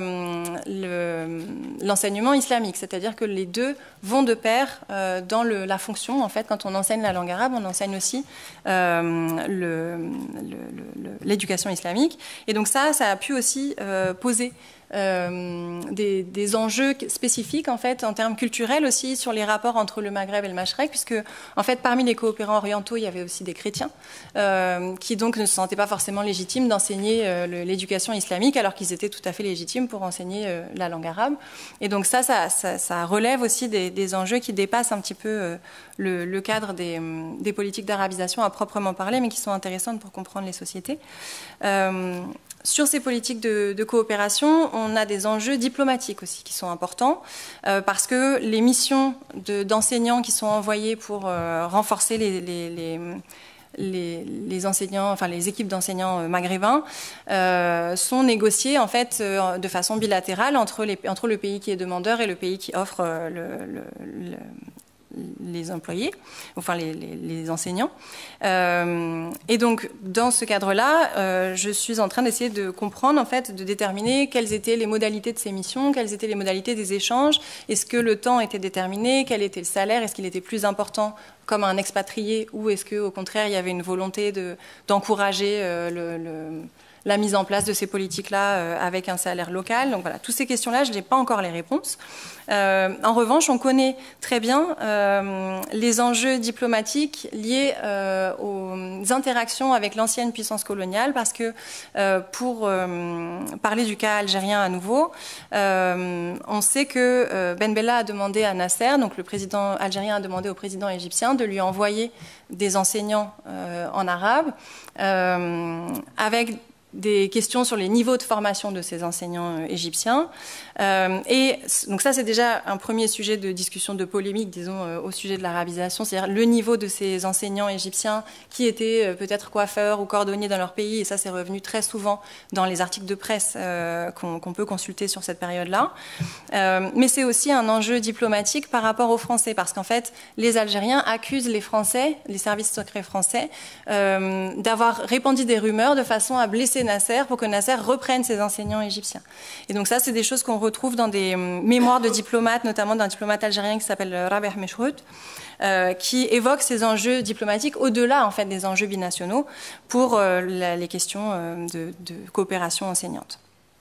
euh, l'enseignement le, islamique. C'est-à-dire que les deux vont de pair euh, dans le, la fonction. En fait, quand on enseigne la langue arabe, on enseigne aussi euh, l'éducation islamique. Et donc ça, ça a pu aussi euh, poser Euh, des, des enjeux spécifiques en fait en termes culturels aussi sur les rapports entre le Maghreb et le Machrek, puisque en fait parmi les coopérants orientaux il y avait aussi des chrétiens euh, qui donc ne se sentaient pas forcément légitimes d'enseigner euh, l'éducation islamique alors qu'ils étaient tout à fait légitimes pour enseigner euh, la langue arabe. Et donc ça, ça, ça, ça relève aussi des, des enjeux qui dépassent un petit peu euh, le, le cadre des, des politiques d'arabisation à proprement parler, mais qui sont intéressantes pour comprendre les sociétés. Euh, Sur ces politiques de, de coopération, on a des enjeux diplomatiques aussi qui sont importants euh, parce que les missions d'enseignants de, qui sont envoyées pour euh, renforcer les, les, les, les, les enseignants, enfin les équipes d'enseignants maghrébins euh, sont négociées en fait euh, de façon bilatérale entre, les, entre le pays qui est demandeur et le pays qui offre euh, le, le, le les employés, enfin les, les, les enseignants. Euh, et donc, dans ce cadre-là, euh, je suis en train d'essayer de comprendre, en fait, de déterminer quelles étaient les modalités de ces missions, quelles étaient les modalités des échanges, est-ce que le temps était déterminé, quel était le salaire, est-ce qu'il était plus important comme un expatrié ou est-ce qu'au contraire, il y avait une volonté de, d'encourager euh, le... le la mise en place de ces politiques-là euh, avec un salaire local. Donc voilà, toutes ces questions-là, je n'ai pas encore les réponses. Euh, en revanche, on connaît très bien euh, les enjeux diplomatiques liés euh, aux interactions avec l'ancienne puissance coloniale, parce que euh, pour euh, parler du cas algérien à nouveau, euh, on sait que euh, Ben Bella a demandé à Nasser, donc le président algérien a demandé au président égyptien de lui envoyer des enseignants euh, en arabe euh, avec des questions sur les niveaux de formation de ces enseignants euh, égyptiens. Euh, et donc ça, c'est déjà un premier sujet de discussion, de polémique, disons, euh, au sujet de l'arabisation, c'est-à-dire le niveau de ces enseignants égyptiens qui étaient euh, peut-être coiffeurs ou cordonniers dans leur pays, et ça, c'est revenu très souvent dans les articles de presse euh, qu'on qu'on peut consulter sur cette période-là. Euh, mais c'est aussi un enjeu diplomatique par rapport aux Français, parce qu'en fait, les Algériens accusent les Français, les services secrets français, euh, d'avoir répandu des rumeurs de façon à blesser Nasser pour que Nasser reprenne ses enseignants égyptiens. Et donc ça, c'est des choses qu'on retrouve dans des mémoires de diplomates, notamment d'un diplomate algérien qui s'appelle Rabih Mechrout, euh, qui évoque ces enjeux diplomatiques au-delà en fait des enjeux binationaux pour euh, la, les questions euh, de, de coopération enseignante.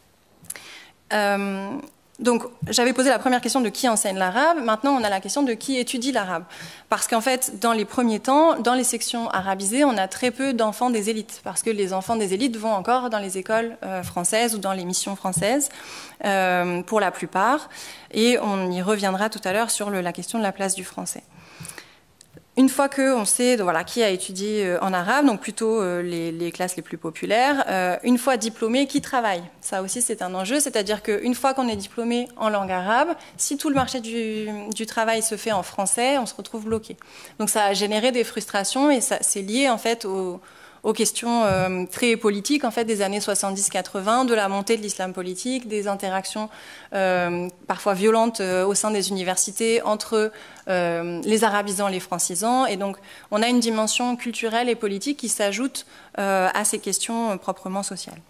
Euh, Donc, j'avais posé la première question de qui enseigne l'arabe. Maintenant, on a la question de qui étudie l'arabe. Parce qu'en fait, dans les premiers temps, dans les sections arabisées, on a très peu d'enfants des élites. Parce que les enfants des élites vont encore dans les écoles euh, françaises ou dans les missions françaises, euh, pour la plupart. Et on y reviendra tout à l'heure sur le, la question de la place du français. Une fois qu'on sait donc voilà, qui a étudié en arabe, donc plutôt euh, les, les classes les plus populaires, euh, une fois diplômé, qui travaille? Ça aussi, c'est un enjeu, c'est-à-dire qu'une fois qu'on est diplômé en langue arabe, si tout le marché du, du travail se fait en français, on se retrouve bloqué. Donc ça a généré des frustrations et c'est lié en fait au... aux questions euh, très politiques en fait, des années soixante-dix quatre-vingt, de la montée de l'islam politique, des interactions euh, parfois violentes euh, au sein des universités entre euh, les arabisants et les francisants. Et donc, on a une dimension culturelle et politique qui s'ajoute euh, à ces questions euh, proprement sociales.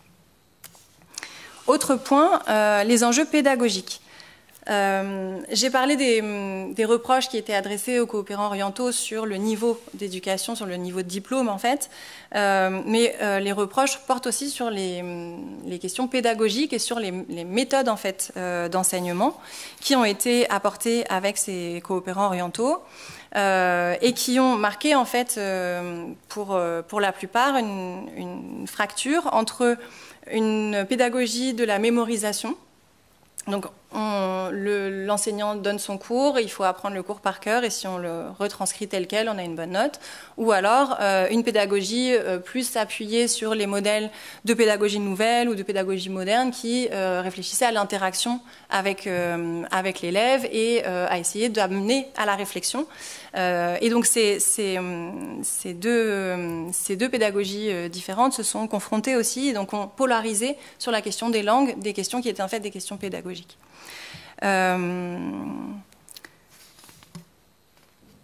Autre point, euh, les enjeux pédagogiques. Euh, j'ai parlé des, des reproches qui étaient adressés aux coopérants orientaux sur le niveau d'éducation, sur le niveau de diplôme en fait, euh, mais euh, les reproches portent aussi sur les, les questions pédagogiques et sur les, les méthodes en fait euh, d'enseignement qui ont été apportées avec ces coopérants orientaux euh, et qui ont marqué en fait euh, pour, pour la plupart une, une fracture entre une pédagogie de la mémorisation. Donc, l'enseignant le, donne son cours, il faut apprendre le cours par cœur, et si on le retranscrit tel quel, on a une bonne note. Ou alors, euh, une pédagogie euh, plus appuyée sur les modèles de pédagogie nouvelle ou de pédagogie moderne qui euh, réfléchissaient à l'interaction avec, euh, avec l'élève et euh, à essayer d'amener à la réflexion. Euh, et donc, ces, ces, ces, deux, ces deux pédagogies euh, différentes se sont confrontées aussi, et donc ont polarisé sur la question des langues, des questions qui étaient en fait des questions pédagogiques. Euh...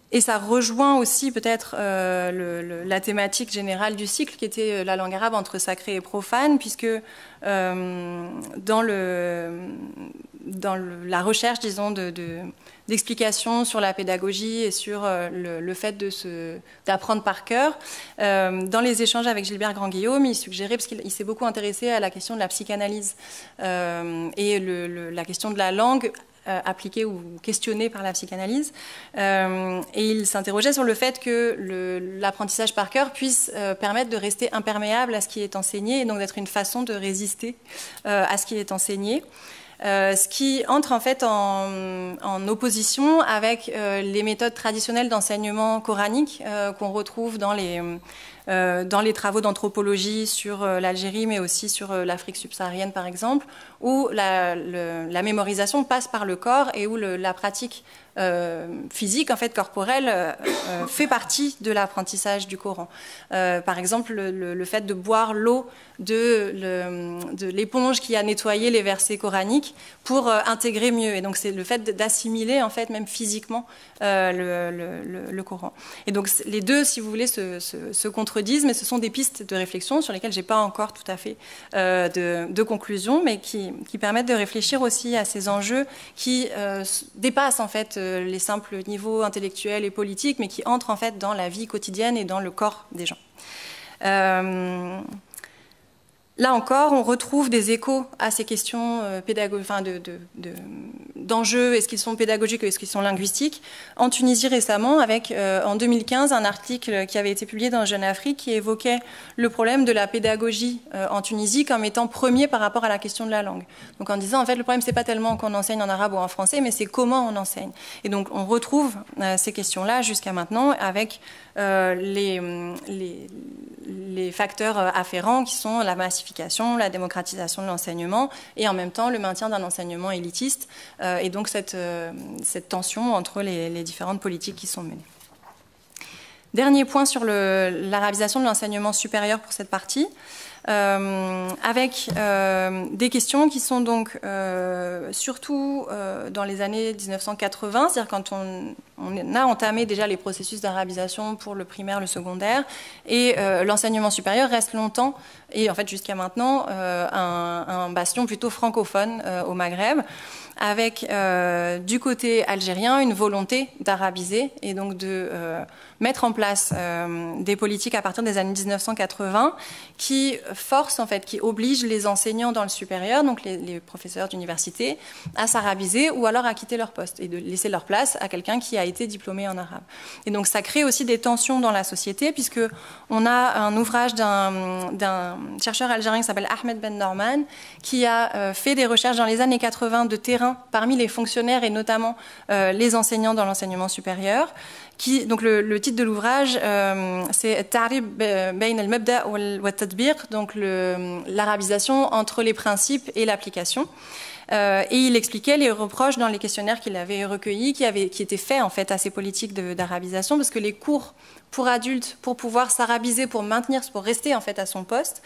Et ça rejoint aussi peut-être euh, le, le, la thématique générale du cycle, qui était la langue arabe entre sacré et profane, puisque euh, dans, le, dans le, la recherche, disons, de, de, d'explications sur la pédagogie et sur euh, le, le fait de se, d'apprendre par cœur, euh, dans les échanges avec Gilbert Grand-Guillaume, il suggérait, parce qu'il s'est beaucoup intéressé à la question de la psychanalyse euh, et le, le, la question de la langue, Euh, appliquée ou questionnée par la psychanalyse. Euh, et il s'interrogeait sur le fait que l'apprentissage par cœur puisse euh, permettre de rester imperméable à ce qui est enseigné et donc d'être une façon de résister euh, à ce qui est enseigné. Euh, ce qui entre en fait en, en opposition avec euh, les méthodes traditionnelles d'enseignement coranique euh, qu'on retrouve dans les, euh, dans les travaux d'anthropologie sur euh, l'Algérie, mais aussi sur euh, l'Afrique subsaharienne par exemple, où la, le, la mémorisation passe par le corps et où le, la pratique euh, physique, en fait corporelle, euh, euh, fait partie de l'apprentissage du Coran. Euh, par exemple, le, le, le fait de boire l'eau de, le, de l'éponge qui a nettoyé les versets coraniques pour euh, intégrer mieux. Et donc c'est le fait d'assimiler en fait même physiquement euh, le, le, le Coran. Et donc les deux, si vous voulez, se, se, se contredisent, mais ce sont des pistes de réflexion sur lesquelles j'ai pas encore tout à fait euh, de, de conclusion, mais qui, qui permettent de réfléchir aussi à ces enjeux qui euh, dépassent en fait euh, les simples niveaux intellectuels et politiques, mais qui entrent en fait dans la vie quotidienne et dans le corps des gens. Euh, Là encore, on retrouve des échos à ces questions euh, pédago- enfin de, de, de, d'enjeux, est-ce qu'ils sont pédagogiques ou est-ce qu'ils sont linguistiques, en Tunisie récemment, avec euh, en deux mille quinze un article qui avait été publié dans Jeune Afrique qui évoquait le problème de la pédagogie euh, en Tunisie comme étant premier par rapport à la question de la langue. Donc en disant, en fait, le problème, c'est pas tellement qu'on enseigne en arabe ou en français, mais c'est comment on enseigne. Et donc on retrouve euh, ces questions-là jusqu'à maintenant avec euh, les, les, les facteurs afférents qui sont la massification, la démocratisation de l'enseignement et en même temps le maintien d'un enseignement élitiste euh, et donc cette, euh, cette tension entre les, les différentes politiques qui sont menées. Dernier point sur l'arabisation de l'enseignement supérieur pour cette partie. Euh, avec euh, des questions qui sont donc euh, surtout euh, dans les années mille neuf cent quatre-vingts, c'est-à-dire quand on, on a entamé déjà les processus d'arabisation pour le primaire, le secondaire, et euh, l'enseignement supérieur reste longtemps, et en fait jusqu'à maintenant, euh, un, un bastion plutôt francophone euh, au Maghreb, avec euh, du côté algérien une volonté d'arabiser et donc de euh, mettre en place euh, des politiques à partir des années mille neuf cent quatre-vingts qui forcent en fait, qui obligent les enseignants dans le supérieur, donc les, les professeurs d'université, à s'arabiser ou alors à quitter leur poste et de laisser leur place à quelqu'un qui a été diplômé en arabe. Et donc ça crée aussi des tensions dans la société puisque on a un ouvrage d'un d'un chercheur algérien qui s'appelle Ahmed Ben Norman qui a euh, fait des recherches dans les années quatre-vingts de terrain parmi les fonctionnaires et notamment euh, les enseignants dans l'enseignement supérieur. Qui, donc le, le titre de l'ouvrage, euh, c'est Ta'rib bayn al-mabda wa tadbir, donc l'arabisation entre les principes et l'application. Euh, et il expliquait les reproches dans les questionnaires qu'il avait recueillis, qui, avaient, qui étaient faits en fait à ces politiques d'arabisation, parce que les cours pour adultes, pour pouvoir s'arabiser, pour maintenir, pour rester en fait à son poste,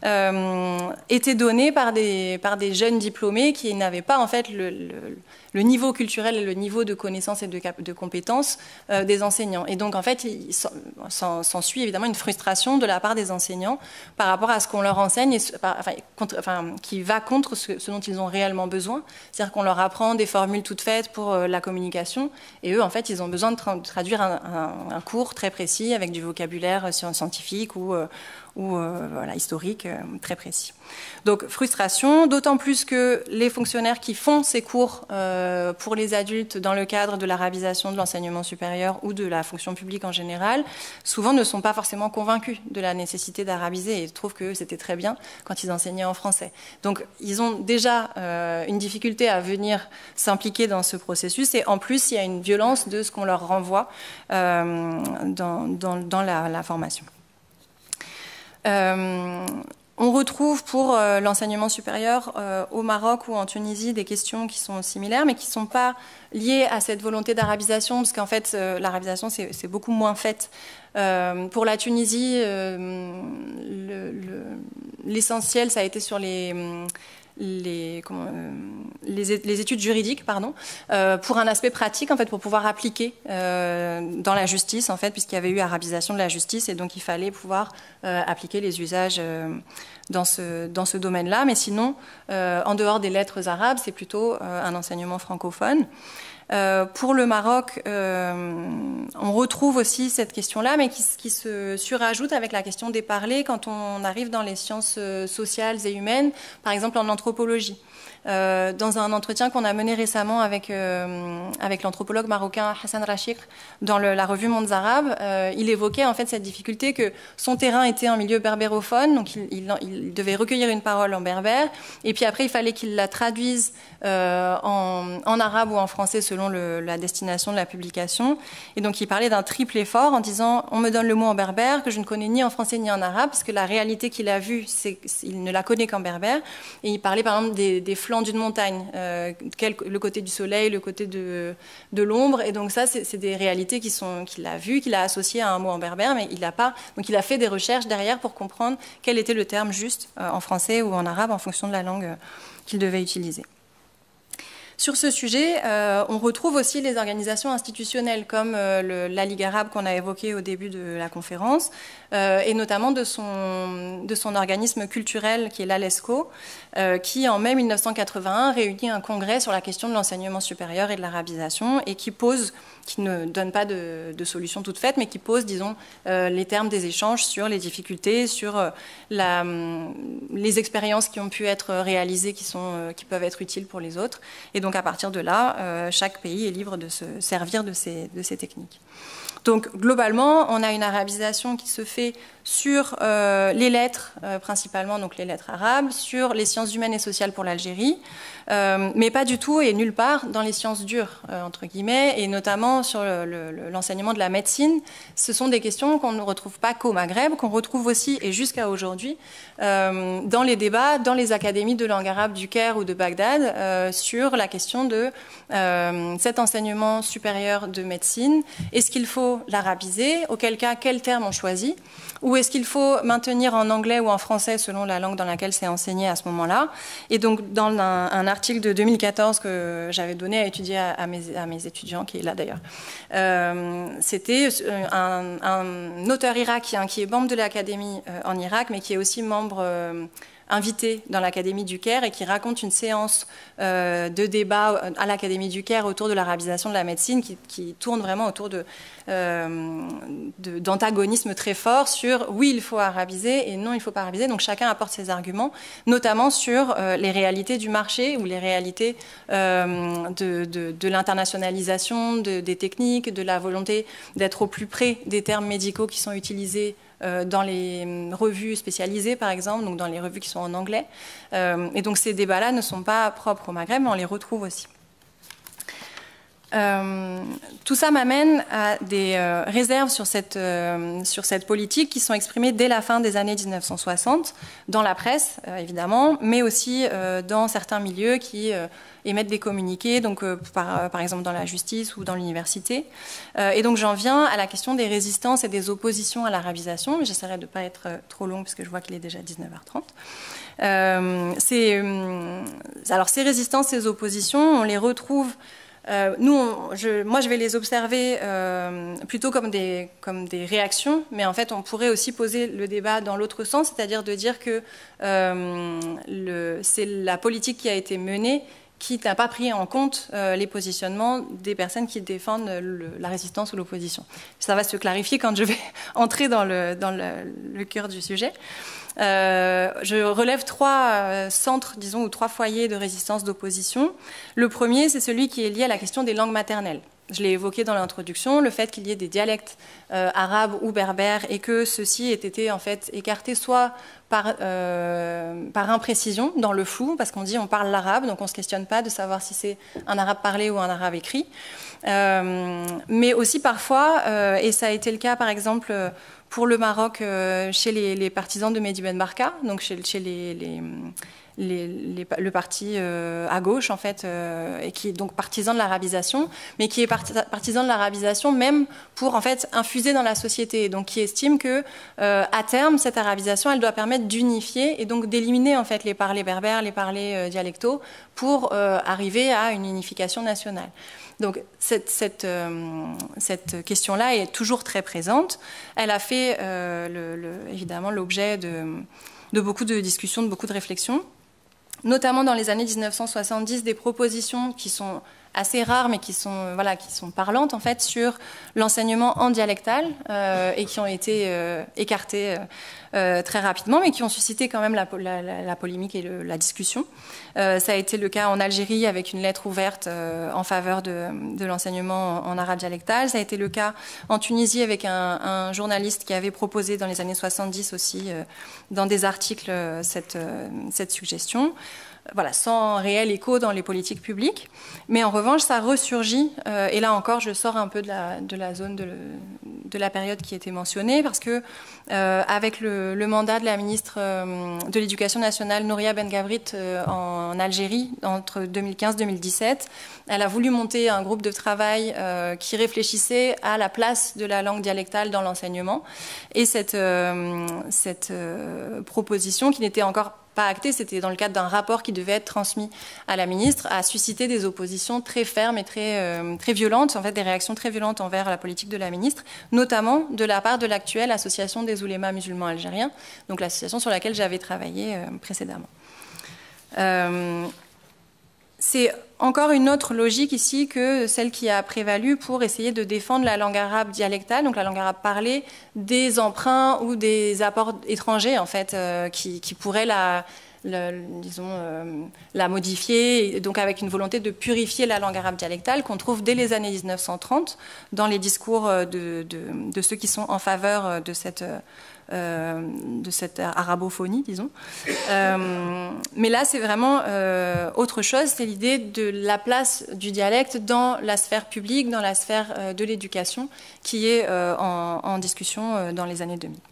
euh, étaient donnés par des, par des jeunes diplômés qui n'avaient pas en fait le, le, le niveau culturel et le niveau de connaissances et de, de compétences euh, des enseignants. Et donc en fait, il s'ensuit évidemment une frustration de la part des enseignants par rapport à ce qu'on leur enseigne, et, enfin, contre, enfin, qui va contre ce, ce dont ils ont réellement besoin. C'est-à-dire qu'on leur apprend des formules toutes faites pour euh, la communication, et eux en fait, ils ont besoin de, tra de traduire un, un, un cours très précis avec du vocabulaire scientifique ou, euh, ou euh, voilà, historique euh, très précis. Donc frustration, d'autant plus que les fonctionnaires qui font ces cours euh, pour les adultes dans le cadre de l'arabisation de l'enseignement supérieur ou de la fonction publique en général, souvent ne sont pas forcément convaincus de la nécessité d'arabiser et trouvent que c'était très bien quand ils enseignaient en français. Donc ils ont déjà euh, une difficulté à venir s'impliquer dans ce processus et en plus il y a une violence de ce qu'on leur renvoie euh, dans, dans, dans la, la formation. Euh, on retrouve pour euh, l'enseignement supérieur euh, au Maroc ou en Tunisie des questions qui sont similaires mais qui ne sont pas liées à cette volonté d'arabisation parce qu'en fait euh, l'arabisation c'est beaucoup moins faite. Euh, pour la Tunisie, euh, l'essentiel ça a été sur les, les, comment, euh, les, les études juridiques, pardon, euh, pour un aspect pratique, en fait, pour pouvoir appliquer euh, dans la justice, en fait, puisqu'il y avait eu arabisation de la justice, et donc il fallait pouvoir euh, appliquer les usages euh, dans ce, dans ce domaine-là. Mais sinon, euh, en dehors des lettres arabes, c'est plutôt euh, un enseignement francophone. Euh, pour le Maroc, euh, on retrouve aussi cette question-là, mais qui, qui se surajoute avec la question des parlers quand on arrive dans les sciences sociales et humaines, par exemple en anthropologie. Euh, dans un entretien qu'on a mené récemment avec, euh, avec l'anthropologue marocain Hassan Rachik dans le, la revue Mondes Arabes, euh, il évoquait en fait cette difficulté que son terrain était un milieu berbérophone, donc il, il, il devait recueillir une parole en berbère, et puis après il fallait qu'il la traduise euh, en, en arabe ou en français selon le, la destination de la publication. Et donc il parlait d'un triple effort en disant on me donne le mot en berbère que je ne connais ni en français ni en arabe, parce que la réalité qu'il a vue, c'est qu'il ne la connaît qu'en berbère. Et il parlait par exemple des, des flancs d'une montagne, euh, quel, le côté du soleil, le côté de, de l'ombre, et donc ça c'est des réalités qui sont, qu'il a vues, qu'il a associées à un mot en berbère, mais il a pas, donc il a fait des recherches derrière pour comprendre quel était le terme juste euh, en français ou en arabe en fonction de la langue euh, qu'il devait utiliser. Sur ce sujet, euh, on retrouve aussi les organisations institutionnelles comme euh, le, la Ligue arabe qu'on a évoquée au début de la conférence, euh, et notamment de son, de son organisme culturel qui est l'ALESCO, euh, qui en mai mille neuf cent quatre-vingt-un réunit un congrès sur la question de l'enseignement supérieur et de l'arabisation, et qui pose, qui ne donne pas de, de solution toute faite, mais qui pose, disons, euh, les termes des échanges sur les difficultés, sur euh, la, les expériences qui ont pu être réalisées, qui, sont, euh, qui peuvent être utiles pour les autres. Et donc à partir de là, euh, chaque pays est libre de se servir de ces, de ces techniques. Donc globalement, on a une arabisation qui se fait sur euh, les lettres, euh, principalement donc les lettres arabes, sur les sciences humaines et sociales pour l'Algérie, euh, mais pas du tout et nulle part dans les sciences dures, euh, entre guillemets, et notamment sur l'enseignement le, le, de la médecine. Ce sont des questions qu'on ne retrouve pas qu'au Maghreb, qu'on retrouve aussi, et jusqu'à aujourd'hui, euh, dans les débats, dans les académies de langue arabe du Caire ou de Bagdad, euh, sur la question de euh, cet enseignement supérieur de médecine. Est-ce qu'il faut l'arabiser? Auquel cas, quel terme on choisit? Ou est-ce qu'il faut maintenir en anglais ou en français selon la langue dans laquelle c'est enseigné à ce moment-là? Et donc, dans un, un article de deux mille quatorze que j'avais donné à étudier à, à, mes, à mes étudiants, qui est là d'ailleurs, euh, c'était un, un auteur irakien qui est membre de l'académie euh, en Irak, mais qui est aussi membre... Euh, invité dans l'Académie du Caire et qui raconte une séance euh, de débat à l'Académie du Caire autour de l'arabisation de la médecine qui, qui tourne vraiment autour de, euh, de, d'antagonisme très fort sur oui, il faut arabiser et non, il ne faut pas arabiser. Donc chacun apporte ses arguments, notamment sur euh, les réalités du marché ou les réalités euh, de, de, de l'internationalisation de, des techniques, de la volonté d'être au plus près des termes médicaux qui sont utilisés dans les revues spécialisées, par exemple, donc dans les revues qui sont en anglais. Euh, et donc ces débats-là ne sont pas propres au Maghreb, mais on les retrouve aussi. Euh, tout ça m'amène à des euh, réserves sur cette, euh, sur cette politique qui sont exprimées dès la fin des années mille neuf cent soixante, dans la presse, euh, évidemment, mais aussi euh, dans certains milieux qui euh, émettent des communiqués, donc, euh, par, par exemple dans la justice ou dans l'université. Euh, et donc j'en viens à la question des résistances et des oppositions à l'arabisation. J'essaierai de ne pas être euh, trop longue, parce que je vois qu'il est déjà dix-neuf heures trente. Euh, ces, euh, alors ces résistances, ces oppositions, on les retrouve... Euh, nous, on, je, moi, je vais les observer euh, plutôt comme des, comme des réactions, mais en fait, on pourrait aussi poser le débat dans l'autre sens, c'est-à-dire de dire que euh, c'est la politique qui a été menée qui n'a pas pris en compte euh, les positionnements des personnes qui défendent le, la résistance ou l'opposition. Ça va se clarifier quand je vais entrer dans le, dans le, le cœur du sujet. Euh, je relève trois euh, centres, disons, ou trois foyers de résistance d'opposition. Le premier, c'est celui qui est lié à la question des langues maternelles. Je l'ai évoqué dans l'introduction, le fait qu'il y ait des dialectes euh, arabes ou berbères et que ceux-ci aient été en fait écartés soit par, euh, par imprécision, dans le flou, parce qu'on dit on parle l'arabe, donc on ne se questionne pas de savoir si c'est un arabe parlé ou un arabe écrit. Euh, mais aussi parfois, euh, et ça a été le cas par exemple pour le Maroc euh, chez les, les partisans de Mehdi Ben Barka, donc chez, chez les, les les, les, le parti euh, à gauche, en fait, euh, et qui est donc partisan de l'arabisation, mais qui est partisan de l'arabisation même pour, en fait, infuser dans la société. Donc, qui estime que, euh, à terme, cette arabisation, elle doit permettre d'unifier et donc d'éliminer, en fait, les parlers berbères, les parlers euh, dialectaux, pour euh, arriver à une unification nationale. Donc cette, cette, euh, cette question-là est toujours très présente. Elle a fait euh, le, le, évidemment l'objet de, de beaucoup de discussions, de beaucoup de réflexions, notamment dans les années mille neuf cent soixante-dix, des propositions qui sont assez rares mais qui sont, voilà, qui sont parlantes en fait sur l'enseignement en dialectal euh, et qui ont été euh, écartées euh, très rapidement mais qui ont suscité quand même la, la, la polémique et le, la discussion. Euh, ça a été le cas en Algérie avec une lettre ouverte euh, en faveur de, de l'enseignement en, en arabe dialectal. Ça a été le cas en Tunisie avec un, un journaliste qui avait proposé dans les années soixante-dix aussi euh, dans des articles euh, cette, euh, cette suggestion. Voilà, sans réel écho dans les politiques publiques. Mais en revanche, ça ressurgit, euh, et là encore, je sors un peu de la, de la zone de, de la période qui était mentionnée, parce que euh, avec le, le mandat de la ministre euh, de l'Éducation nationale, Nouria Ben Gabrit, euh, en, en Algérie, entre deux mille quinze deux mille dix-sept, elle a voulu monter un groupe de travail euh, qui réfléchissait à la place de la langue dialectale dans l'enseignement. Et cette, euh, cette euh, proposition, qui n'était encore pas acté, c'était dans le cadre d'un rapport qui devait être transmis à la ministre, a suscité des oppositions très fermes et très, euh, très violentes, en fait des réactions très violentes envers la politique de la ministre, notamment de la part de l'actuelle Association des oulémas musulmans algériens, donc l'association sur laquelle j'avais travaillé euh, précédemment. Euh, c'est encore une autre logique ici que celle qui a prévalu pour essayer de défendre la langue arabe dialectale, donc la langue arabe parlée, des emprunts ou des apports étrangers en fait, euh, qui, qui pourraient la, la, disons, euh, la modifier, et donc avec une volonté de purifier la langue arabe dialectale qu'on trouve dès les années mille neuf cent trente dans les discours de, de, de ceux qui sont en faveur de cette Euh, de cette arabophonie, disons. Euh, mais là, c'est vraiment euh, autre chose, c'est l'idée de la place du dialecte dans la sphère publique, dans la sphère euh, de l'éducation, qui est euh, en, en discussion euh, dans les années deux mille.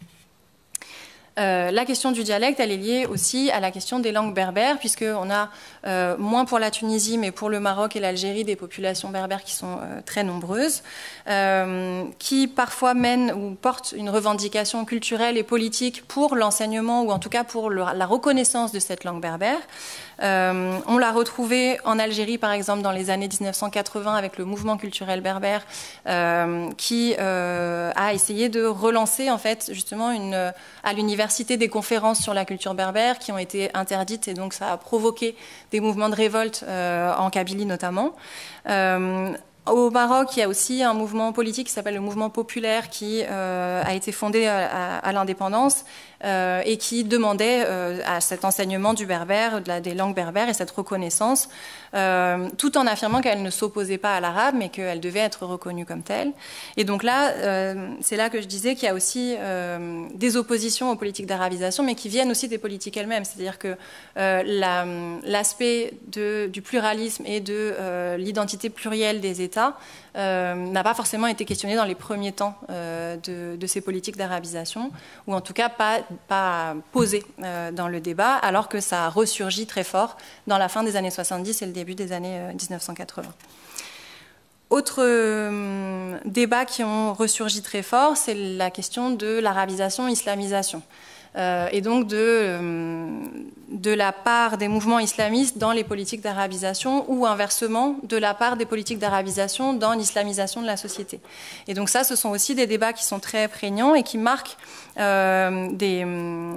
Euh, la question du dialecte, elle est liée aussi à la question des langues berbères, puisqu'on a, euh, moins pour la Tunisie, mais pour le Maroc et l'Algérie, des populations berbères qui sont euh, très nombreuses, euh, qui parfois mènent ou portent une revendication culturelle et politique pour l'enseignement, ou en tout cas pour le, la reconnaissance de cette langue berbère. Euh, on l'a retrouvé en Algérie, par exemple, dans les années mille neuf cent quatre-vingts, avec le mouvement culturel berbère, euh, qui euh, a essayé de relancer, en fait, justement, une, à l'université des conférences sur la culture berbère qui ont été interdites, et donc ça a provoqué des mouvements de révolte euh, en Kabylie notamment. Euh, Au Maroc, il y a aussi un mouvement politique qui s'appelle le mouvement populaire qui euh, a été fondé à, à, à l'indépendance euh, et qui demandait euh, à cet enseignement du berbère, de la, des langues berbères et cette reconnaissance, euh, tout en affirmant qu'elle ne s'opposait pas à l'arabe, mais qu'elle devait être reconnue comme telle. Et donc là, euh, c'est là que je disais qu'il y a aussi euh, des oppositions aux politiques d'arabisation, mais qui viennent aussi des politiques elles-mêmes. C'est-à-dire que euh, la, l'aspect de, du pluralisme et de euh, l'identité plurielle des États euh, n'a pas forcément été questionné dans les premiers temps euh, de, de ces politiques d'arabisation, ou en tout cas pas, pas posé euh, dans le débat, alors que ça a ressurgi très fort dans la fin des années soixante-dix et le début des années euh, mille neuf cent quatre-vingts. Autres euh, débats qui ont ressurgi très fort, c'est la question de l'arabisation, islamisation. Euh, et donc de, euh, de la part des mouvements islamistes dans les politiques d'arabisation, ou inversement de la part des politiques d'arabisation dans l'islamisation de la société. Et donc ça, ce sont aussi des débats qui sont très prégnants et qui marquent euh, des,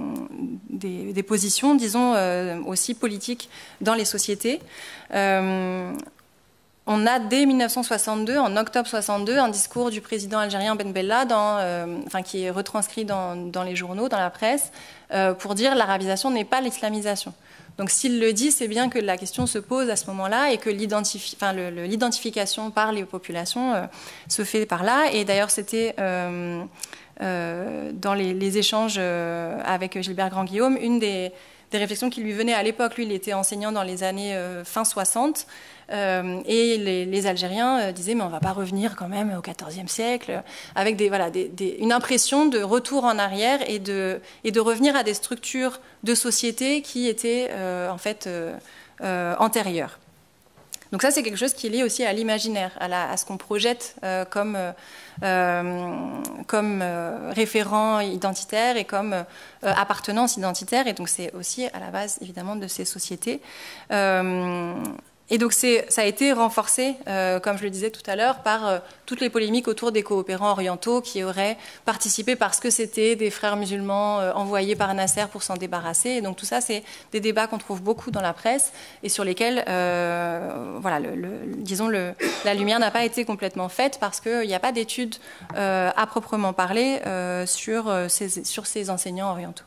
des, des positions, disons, euh, aussi politiques dans les sociétés. Euh, On a dès mille neuf cent soixante-deux, en octobre soixante-deux, un discours du président algérien Ben Bella, dans, euh, enfin, qui est retranscrit dans, dans les journaux, dans la presse, euh, pour dire l'arabisation n'est pas l'islamisation. Donc s'il le dit, c'est bien que la question se pose à ce moment-là et que l'identifi- enfin, le, le, l'identification par les populations euh, se fait par là. Et d'ailleurs, c'était euh, euh, dans les, les échanges euh, avec Gilbert Grand-Guillaume, une des, des réflexions qui lui venaient à l'époque. Lui, il était enseignant dans les années euh, fin soixante. Euh, et les, les Algériens euh, disaient mais on ne va pas revenir quand même au quatorzième siècle, avec des, voilà, des, des, une impression de retour en arrière et de, et de revenir à des structures de société qui étaient euh, en fait euh, euh, antérieures. Donc ça, c'est quelque chose qui est lié aussi à l'imaginaire, à, la, à ce qu'on projette euh, comme, euh, comme euh, référent identitaire et comme euh, appartenance identitaire. Et donc c'est aussi à la base, évidemment, de ces sociétés. Euh, Et donc ça a été renforcé, euh, comme je le disais tout à l'heure, par euh, toutes les polémiques autour des coopérants orientaux qui auraient participé parce que c'était des frères musulmans euh, envoyés par Nasser pour s'en débarrasser. Et donc tout ça, c'est des débats qu'on trouve beaucoup dans la presse et sur lesquels, euh, voilà, le, le, disons, le, la lumière n'a pas été complètement faite parce qu'il n'y a pas d'études euh, à proprement parler euh, sur, euh, ces, sur ces enseignants orientaux.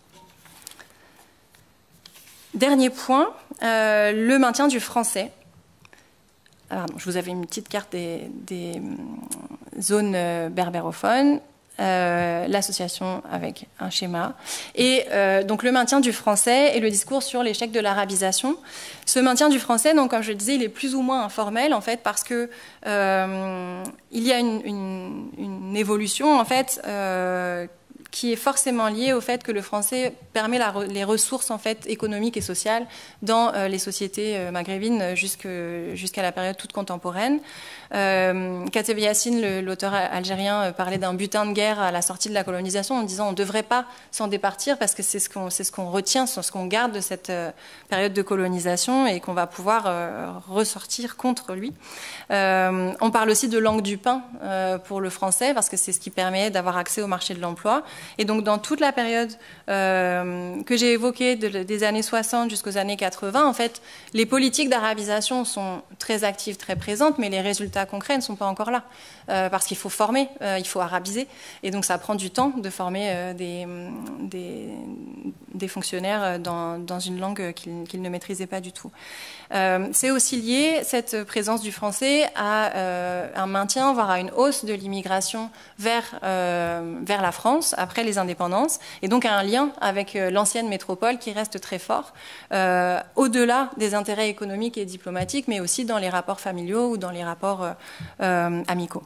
Dernier point, euh, le maintien du français. Alors, je vous avais une petite carte des, des zones berbérophones, euh, l'association avec un schéma, et euh, donc le maintien du français et le discours sur l'échec de l'arabisation. Ce maintien du français, donc, comme je le disais, il est plus ou moins informel, en fait, parce que euh, il y a une, une, une évolution, en fait, euh, qui est forcément lié au fait que le français permet la, les ressources en fait, économiques et sociales dans euh, les sociétés euh, maghrébines jusqu'à la période toute contemporaine. Euh, Kateb Yassine, l'auteur algérien, euh, parlait d'un butin de guerre à la sortie de la colonisation en disant on ne devrait pas s'en départir parce que c'est ce qu'on c'est ce qu'on retient, c'est ce qu'on garde de cette euh, période de colonisation et qu'on va pouvoir euh, ressortir contre lui. Euh, on parle aussi de langue du pain euh, pour le français parce que c'est ce qui permet d'avoir accès au marché de l'emploi. Et donc dans toute la période euh, que j'ai évoquée de, des années soixante jusqu'aux années quatre-vingts, en fait, les politiques d'arabisation sont très actives, très présentes, mais les résultats concrets ne sont pas encore là. Euh, parce qu'il faut former, euh, il faut arabiser. Et donc ça prend du temps de former euh, des, des, des fonctionnaires dans, dans une langue qu'ils qu'ils ne maîtrisaient pas du tout. Euh, c'est aussi lié, cette présence du français, à euh, un maintien, voire à une hausse de l'immigration vers, euh, vers la France, après les indépendances, et donc à un lien avec euh, l'ancienne métropole qui reste très fort, euh, au-delà des intérêts économiques et diplomatiques, mais aussi dans les rapports familiaux ou dans les rapports euh, euh, amicaux.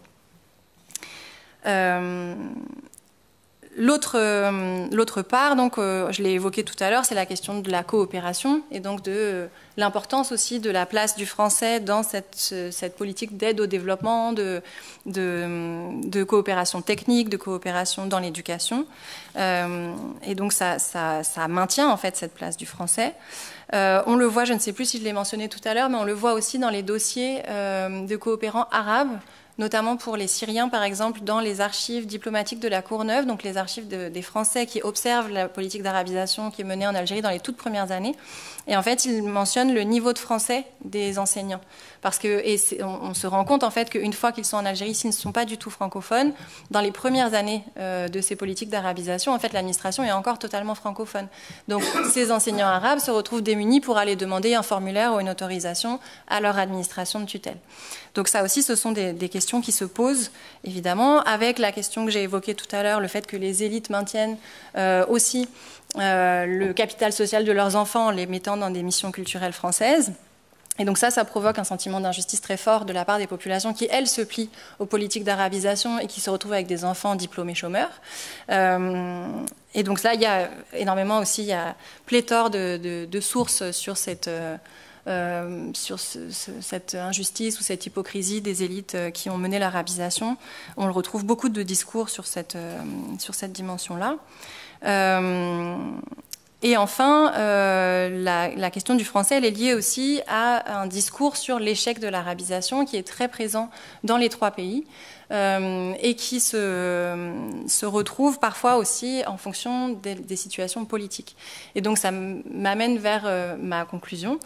Euh, L'autre euh, l'autre part, donc, euh, je l'ai évoqué tout à l'heure, c'est la question de la coopération et donc de euh, l'importance aussi de la place du français dans cette, cette politique d'aide au développement, de, de, de coopération technique, de coopération dans l'éducation. Euh, et donc ça, ça, ça maintient en fait cette place du français. Euh, on le voit, je ne sais plus si je l'ai mentionné tout à l'heure, mais on le voit aussi dans les dossiers euh, de coopérants arabes, notamment pour les Syriens, par exemple, dans les archives diplomatiques de la Courneuve, donc les archives de, des Français qui observent la politique d'arabisation qui est menée en Algérie dans les toutes premières années. Et en fait, ils mentionnent le niveau de français des enseignants. Parce que, et on, on se rend compte, en fait, qu'une fois qu'ils sont en Algérie, s'ils ne sont pas du tout francophones, dans les premières années euh, de ces politiques d'arabisation, en fait, l'administration est encore totalement francophone. Donc, ces enseignants arabes se retrouvent démunis pour aller demander un formulaire ou une autorisation à leur administration de tutelle. Donc ça aussi, ce sont des, des questions qui se posent, évidemment, avec la question que j'ai évoquée tout à l'heure, le fait que les élites maintiennent euh, aussi euh, le capital social de leurs enfants en les mettant dans des missions culturelles françaises. Et donc ça, ça provoque un sentiment d'injustice très fort de la part des populations qui, elles, se plient aux politiques d'arabisation et qui se retrouvent avec des enfants diplômés chômeurs. Euh, et donc là, il y a énormément aussi, il y a pléthore de, de, de sources sur cette... Euh, Euh, sur ce, ce, cette injustice ou cette hypocrisie des élites euh, qui ont mené l'arabisation. On le retrouve beaucoup de discours sur cette, euh, sur cette dimension-là. Euh, et enfin, euh, la, la question du français, elle est liée aussi à un discours sur l'échec de l'arabisation qui est très présent dans les trois pays. Euh, et qui se, se retrouvent parfois aussi en fonction des, des situations politiques. Et donc ça m'amène vers euh, ma conclusion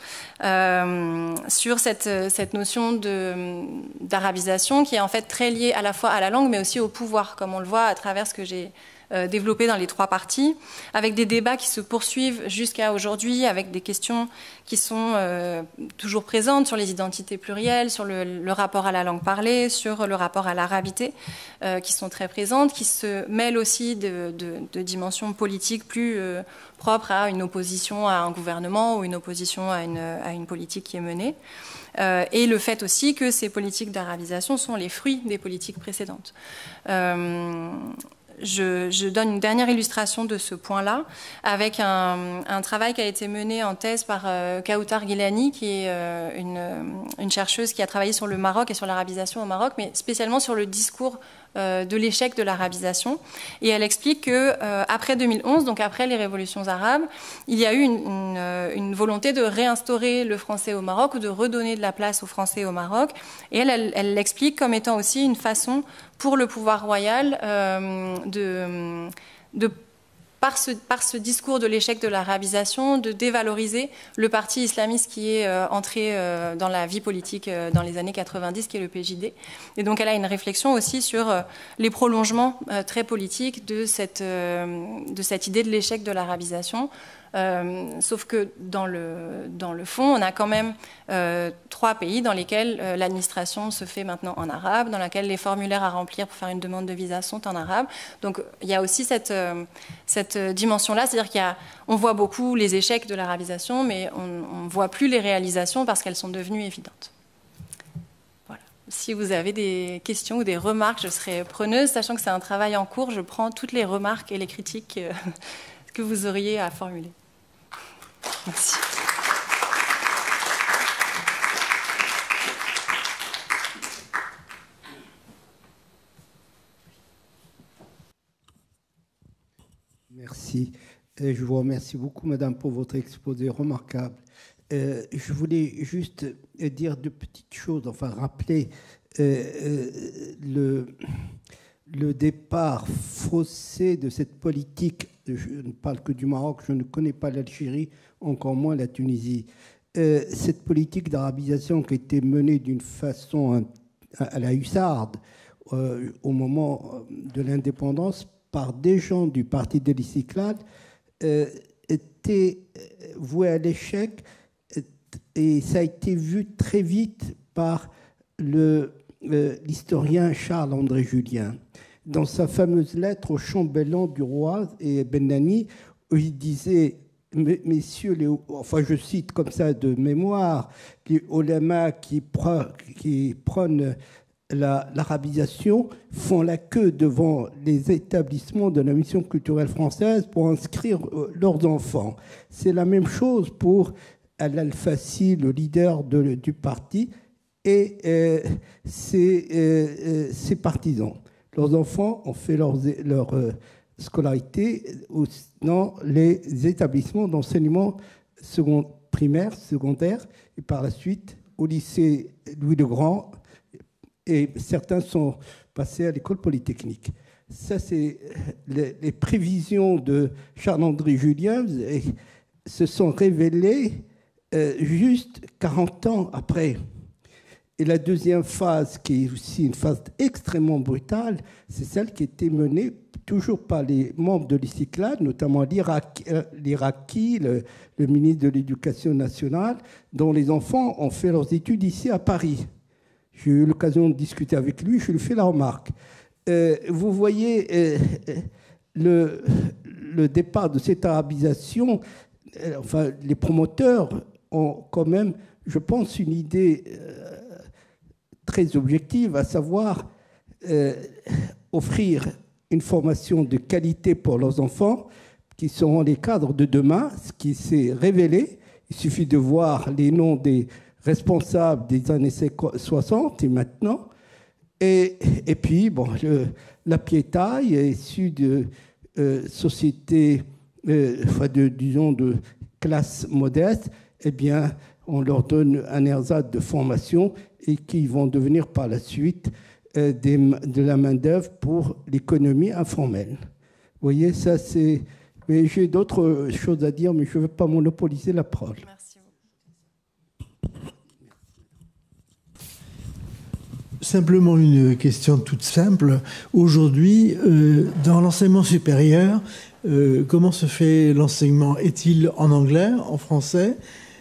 euh, sur cette, cette notion d'arabisation qui est en fait très liée à la fois à la langue mais aussi au pouvoir, comme on le voit à travers ce que j'ai euh, développée dans les trois parties, avec des débats qui se poursuivent jusqu'à aujourd'hui, avec des questions qui sont euh, toujours présentes sur les identités plurielles, sur le, le rapport à la langue parlée, sur le rapport à l'arabité, euh, qui sont très présentes, qui se mêlent aussi de, de, de dimensions politiques plus euh, propres à une opposition à un gouvernement ou une opposition à une, à une politique qui est menée. Euh, et le fait aussi que ces politiques d'arabisation sont les fruits des politiques précédentes. Euh, je, je donne une dernière illustration de ce point-là avec un, un travail qui a été mené en thèse par euh, Kautar Gilani, qui est euh, une, une chercheuse qui a travaillé sur le Maroc et sur l'arabisation au Maroc, mais spécialement sur le discours euh, de l'échec de l'arabisation. Et elle explique que euh, après deux mille onze, donc après les révolutions arabes, il y a eu une, une, une volonté de réinstaurer le français au Maroc ou de redonner de la place au français au Maroc. Et elle, elle, elle l'explique comme étant aussi une façon pour le pouvoir royal euh, de, de par ce, par ce discours de l'échec de l'arabisation, de dévaloriser le parti islamiste qui est euh, entré euh, dans la vie politique euh, dans les années quatre-vingt-dix, qui est le P J D. Et donc elle a une réflexion aussi sur euh, les prolongements euh, très politiques de cette, euh, de cette idée de l'échec de l'arabisation. Euh, sauf que dans le, dans le fond, on a quand même euh, trois pays dans lesquels euh, l'administration se fait maintenant en arabe, dans lesquels les formulaires à remplir pour faire une demande de visa sont en arabe. Donc il y a aussi cette, euh, cette dimension-là, c'est-à-dire qu'on voit beaucoup les échecs de l'arabisation, mais on ne voit plus les réalisations parce qu'elles sont devenues évidentes. Voilà. Si vous avez des questions ou des remarques, je serai preneuse, sachant que c'est un travail en cours, je prends toutes les remarques et les critiques euh, que vous auriez à formuler. Merci.
Merci. Euh, je vous remercie beaucoup, Madame, pour votre exposé remarquable. Euh, je voulais juste dire deux petites choses, enfin rappeler euh, euh, le, le départ faussé de cette politique. Je ne parle que du Maroc, je ne connais pas l'Algérie, encore moins la Tunisie. Euh, cette politique d'arabisation qui a été menée d'une façon à la hussarde euh, au moment de l'indépendance par des gens du parti de l'Istiklal euh, était vouée à l'échec, et ça a été vu très vite par le, euh, l'historien Charles-André Julien. Dans sa fameuse lettre au chambellan du roi et Benani, où il disait, messieurs, les, enfin je cite comme ça de mémoire, les oulémas qui, qui prônent la, l'arabisation font la queue devant les établissements de la mission culturelle française pour inscrire leurs enfants. C'est la même chose pour Al-Fassi, le leader de, du parti, et euh, ses, euh, ses partisans. Leurs enfants ont fait leur, leur euh, scolarité dans les établissements d'enseignement second, primaire, secondaire, et par la suite au lycée Louis le Grand, et certains sont passés à l'école polytechnique. Ça, c'est les, les prévisions de Charles-André Julien et se sont révélées euh, juste quarante ans après. Et la deuxième phase, qui est aussi une phase extrêmement brutale, c'est celle qui était menée toujours par les membres de l'Istiklal, notamment l'Iraki, le, le ministre de l'Éducation nationale, dont les enfants ont fait leurs études ici à Paris. J'ai eu l'occasion de discuter avec lui, je lui fais la remarque. Euh, vous voyez euh, le, le départ de cette arabisation, euh, enfin, les promoteurs ont quand même, je pense, une idée euh, très objective, à savoir euh, offrir une formation de qualité pour leurs enfants, qui seront les cadres de demain, ce qui s'est révélé. Il suffit de voir les noms des responsables des années soixante et maintenant. Et, et puis, bon, le, la piétaille est issue de euh, sociétés, euh, enfin de, disons, de classe modeste. Eh bien, on leur donne un ersatz de formation et qui vont devenir par la suite euh, des, de la main-d'œuvre pour l'économie informelle. Vous voyez, ça c'est. Mais j'ai d'autres choses à dire, mais je ne veux pas monopoliser la parole.
Merci beaucoup.
simplement une question toute simple. Aujourd'hui, euh, dans l'enseignement supérieur, euh, comment se fait l'enseignement? Est-il en anglais, en français?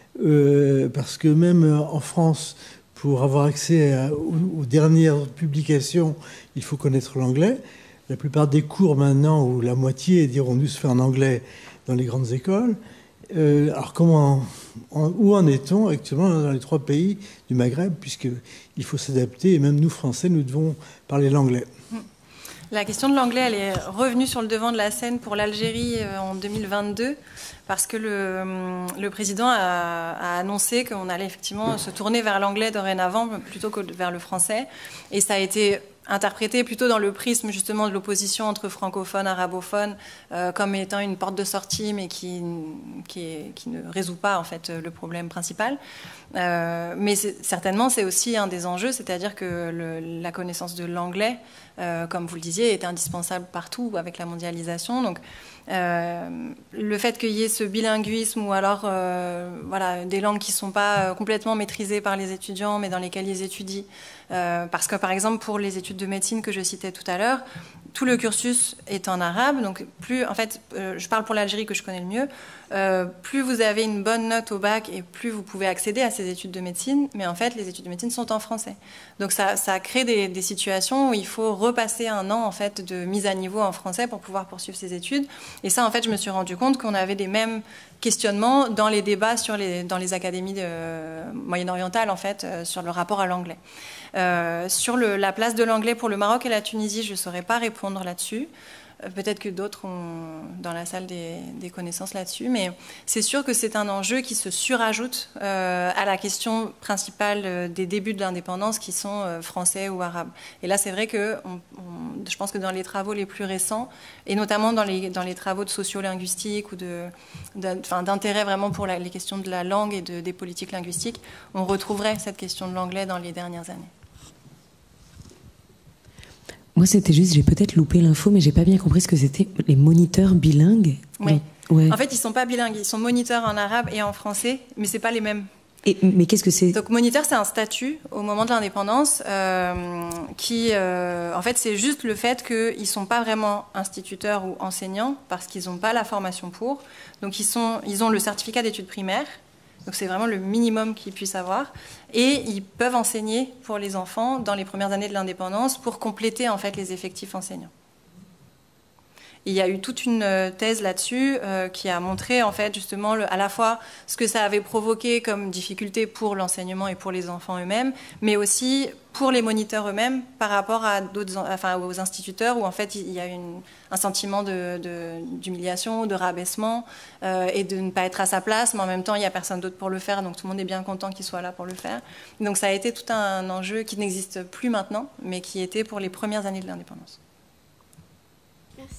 euh, Parce que même en France, pour avoir accès à, aux, aux dernières publications, il faut connaître l'anglais. La plupart des cours maintenant, ou la moitié, dirons-nous, se fait en anglais dans les grandes écoles. Euh, alors, comment, en, où en est-on actuellement dans les trois pays du Maghreb, puisqu'il faut s'adapter, et même nous, Français, nous devons parler l'anglais.
La question de l'anglais, elle est revenue sur le devant de la scène pour l'Algérie en deux mille vingt-deux, parce que le, le président a, a annoncé qu'on allait effectivement se tourner vers l'anglais dorénavant, plutôt que vers le français. Et ça a été interprété plutôt dans le prisme justement de l'opposition entre francophones, arabophones, euh, comme étant une porte de sortie, mais qui, qui, est, qui ne résout pas en fait le problème principal. Euh, mais c'est, certainement, c'est aussi un des enjeux, c'est-à-dire que le, la connaissance de l'anglais, euh, comme vous le disiez, est indispensable partout avec la mondialisation. Donc, euh, le fait qu'il y ait ce bilinguisme ou alors euh, voilà, des langues qui ne sont pas complètement maîtrisées par les étudiants, mais dans lesquelles ils étudient. Euh, parce que, par exemple, pour les études de médecine que je citais tout à l'heure, tout le cursus est en arabe. Donc, plus, en fait, euh, je parle pour l'Algérie que je connais le mieux. Euh, plus vous avez une bonne note au bac et plus vous pouvez accéder à ces études de médecine. Mais en fait, les études de médecine sont en français. Donc, ça, ça crée des, des situations où il faut repasser un an en fait de mise à niveau en français pour pouvoir poursuivre ces études. Et ça, en fait, je me suis rendu compte qu'on avait les mêmes questionnements dans les débats sur les, dans les académies de, moyen-orientales, en fait, euh, sur le rapport à l'anglais. Euh, sur le, la place de l'anglais pour le Maroc et la Tunisie, je ne saurais pas répondre là-dessus. Euh, peut-être que d'autres ont dans la salle des, des connaissances là-dessus, mais c'est sûr que c'est un enjeu qui se surajoute euh, à la question principale euh, des débuts de l'indépendance qui sont euh, français ou arabes. Et là, c'est vrai que on, on, je pense que dans les travaux les plus récents, et notamment dans les, dans les travaux de sociolinguistique ou de, de, d'intérêt vraiment pour la, les questions de la langue et de, des politiques linguistiques, on retrouverait cette question de l'anglais dans les dernières années.
Moi, c'était juste, j'ai peut-être loupé l'info, mais j'ai pas bien compris ce que c'était les moniteurs bilingues.
Oui.
Ouais.
En fait, ils sont pas bilingues, ils sont moniteurs en arabe et en français, mais c'est pas les mêmes.
Et, mais qu'est-ce que c'est?
Donc, moniteur, c'est un statut au moment de l'indépendance euh, qui, euh, en fait, c'est juste le fait qu'ils sont pas vraiment instituteurs ou enseignants parce qu'ils n'ont pas la formation pour. Donc, ils sont, ils ont le certificat d'études primaires. Donc c'est vraiment le minimum qu'ils puissent avoir. Et ils peuvent enseigner pour les enfants dans les premières années de l'indépendance pour compléter en fait les effectifs enseignants. Et il y a eu toute une thèse là-dessus euh, qui a montré en fait justement le, à la fois ce que ça avait provoqué comme difficulté pour l'enseignement et pour les enfants eux-mêmes, mais aussi pour les moniteurs eux-mêmes par rapport à d'autres, enfin aux instituteurs où en fait il y a une, un sentiment de, de, d'humiliation, de rabaissement euh, et de ne pas être à sa place, mais en même temps il n'y a personne d'autre pour le faire, donc tout le monde est bien content qu'il soit là pour le faire. Donc ça a été tout un enjeu qui n'existe plus maintenant, mais qui était pour les premières années de l'indépendance.
Merci.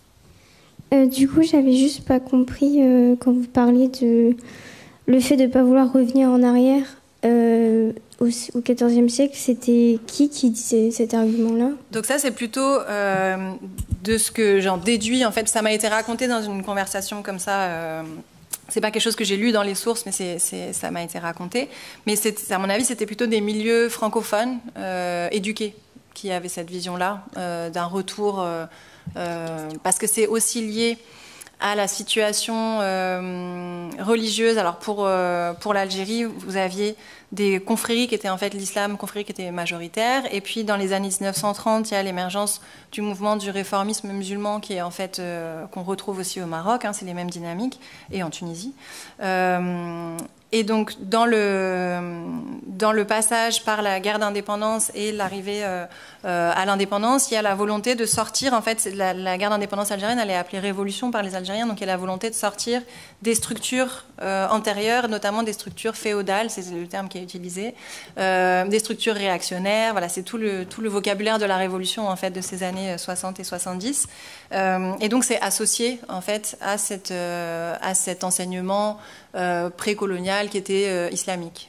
Euh, du coup, j'avais juste pas compris euh, quand vous parliez de le fait de ne pas vouloir revenir en arrière euh, au, au quatorzième siècle. C'était qui qui disait cet argument-là? Donc
ça, c'est plutôt euh, de ce que j'en déduis. En fait, ça m'a été raconté dans une conversation comme ça. Euh, c'est pas quelque chose que j'ai lu dans les sources, mais c'est, c'est, ça m'a été raconté. Mais c'est, à mon avis, c'était plutôt des milieux francophones euh, éduqués qui avaient cette vision-là euh, d'un retour. Euh, Euh, parce que c'est aussi lié à la situation euh, religieuse. Alors pour, euh, pour l'Algérie, vous aviez des confréries qui étaient en fait l'islam, confréries qui étaient majoritaires. Et puis dans les années mille neuf cent trente, il y a l'émergence du mouvement du réformisme musulman qui est en fait euh, qu'on retrouve aussi au Maroc. Hein, c'est les mêmes dynamiques, et en Tunisie. Euh, Et donc, dans le, dans le passage par la guerre d'indépendance et l'arrivée euh, euh, à l'indépendance, il y a la volonté de sortir. En fait, la, la guerre d'indépendance algérienne, elle est appelée révolution par les Algériens. Donc, il y a la volonté de sortir des structures euh, antérieures, notamment des structures féodales, c'est le terme qui est utilisé, euh, des structures réactionnaires. Voilà, c'est tout le, tout le vocabulaire de la révolution, en fait, de ces années soixante et soixante-dix. Euh, et donc, c'est associé, en fait, à, cette, euh, à cet enseignement Euh, précolonial qui était euh, islamique.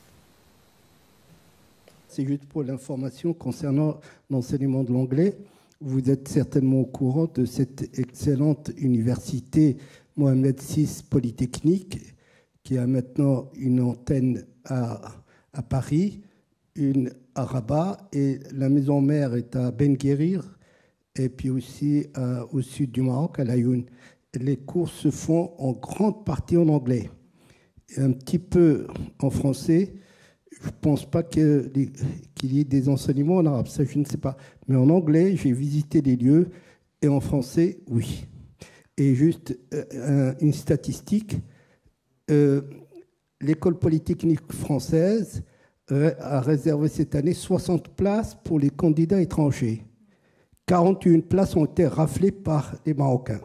C'est juste pour l'information concernant l'enseignement de l'anglais. Vous êtes certainement au courant de cette excellente université Mohamed six Polytechnique qui a maintenant une antenne à, à Paris, une à Rabat et la maison mère est à Ben Guérir et puis aussi euh, au sud du Maroc, à Laayoune. Les cours se font en grande partie en anglais et un petit peu en français. Je ne pense pas que, qu'il y ait des enseignements en arabe, ça je ne sais pas. Mais en anglais, j'ai visité les lieux et en français, oui. Et juste euh, une statistique, euh, l'école polytechnique française a réservé cette année soixante places pour les candidats étrangers. quarante et une places ont été raflées par les Marocains.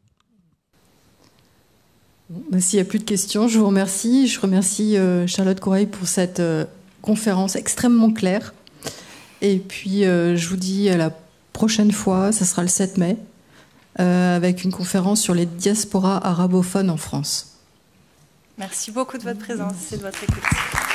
Bon, s'il n'y a plus de questions, je vous remercie. Je remercie euh, Charlotte Courreille pour cette euh, conférence extrêmement claire. Et puis, euh, je vous dis à la prochaine fois, ça sera le sept mai, euh, avec une conférence sur les diasporas arabophones en France.
Merci beaucoup de votre présence et de votre écoute.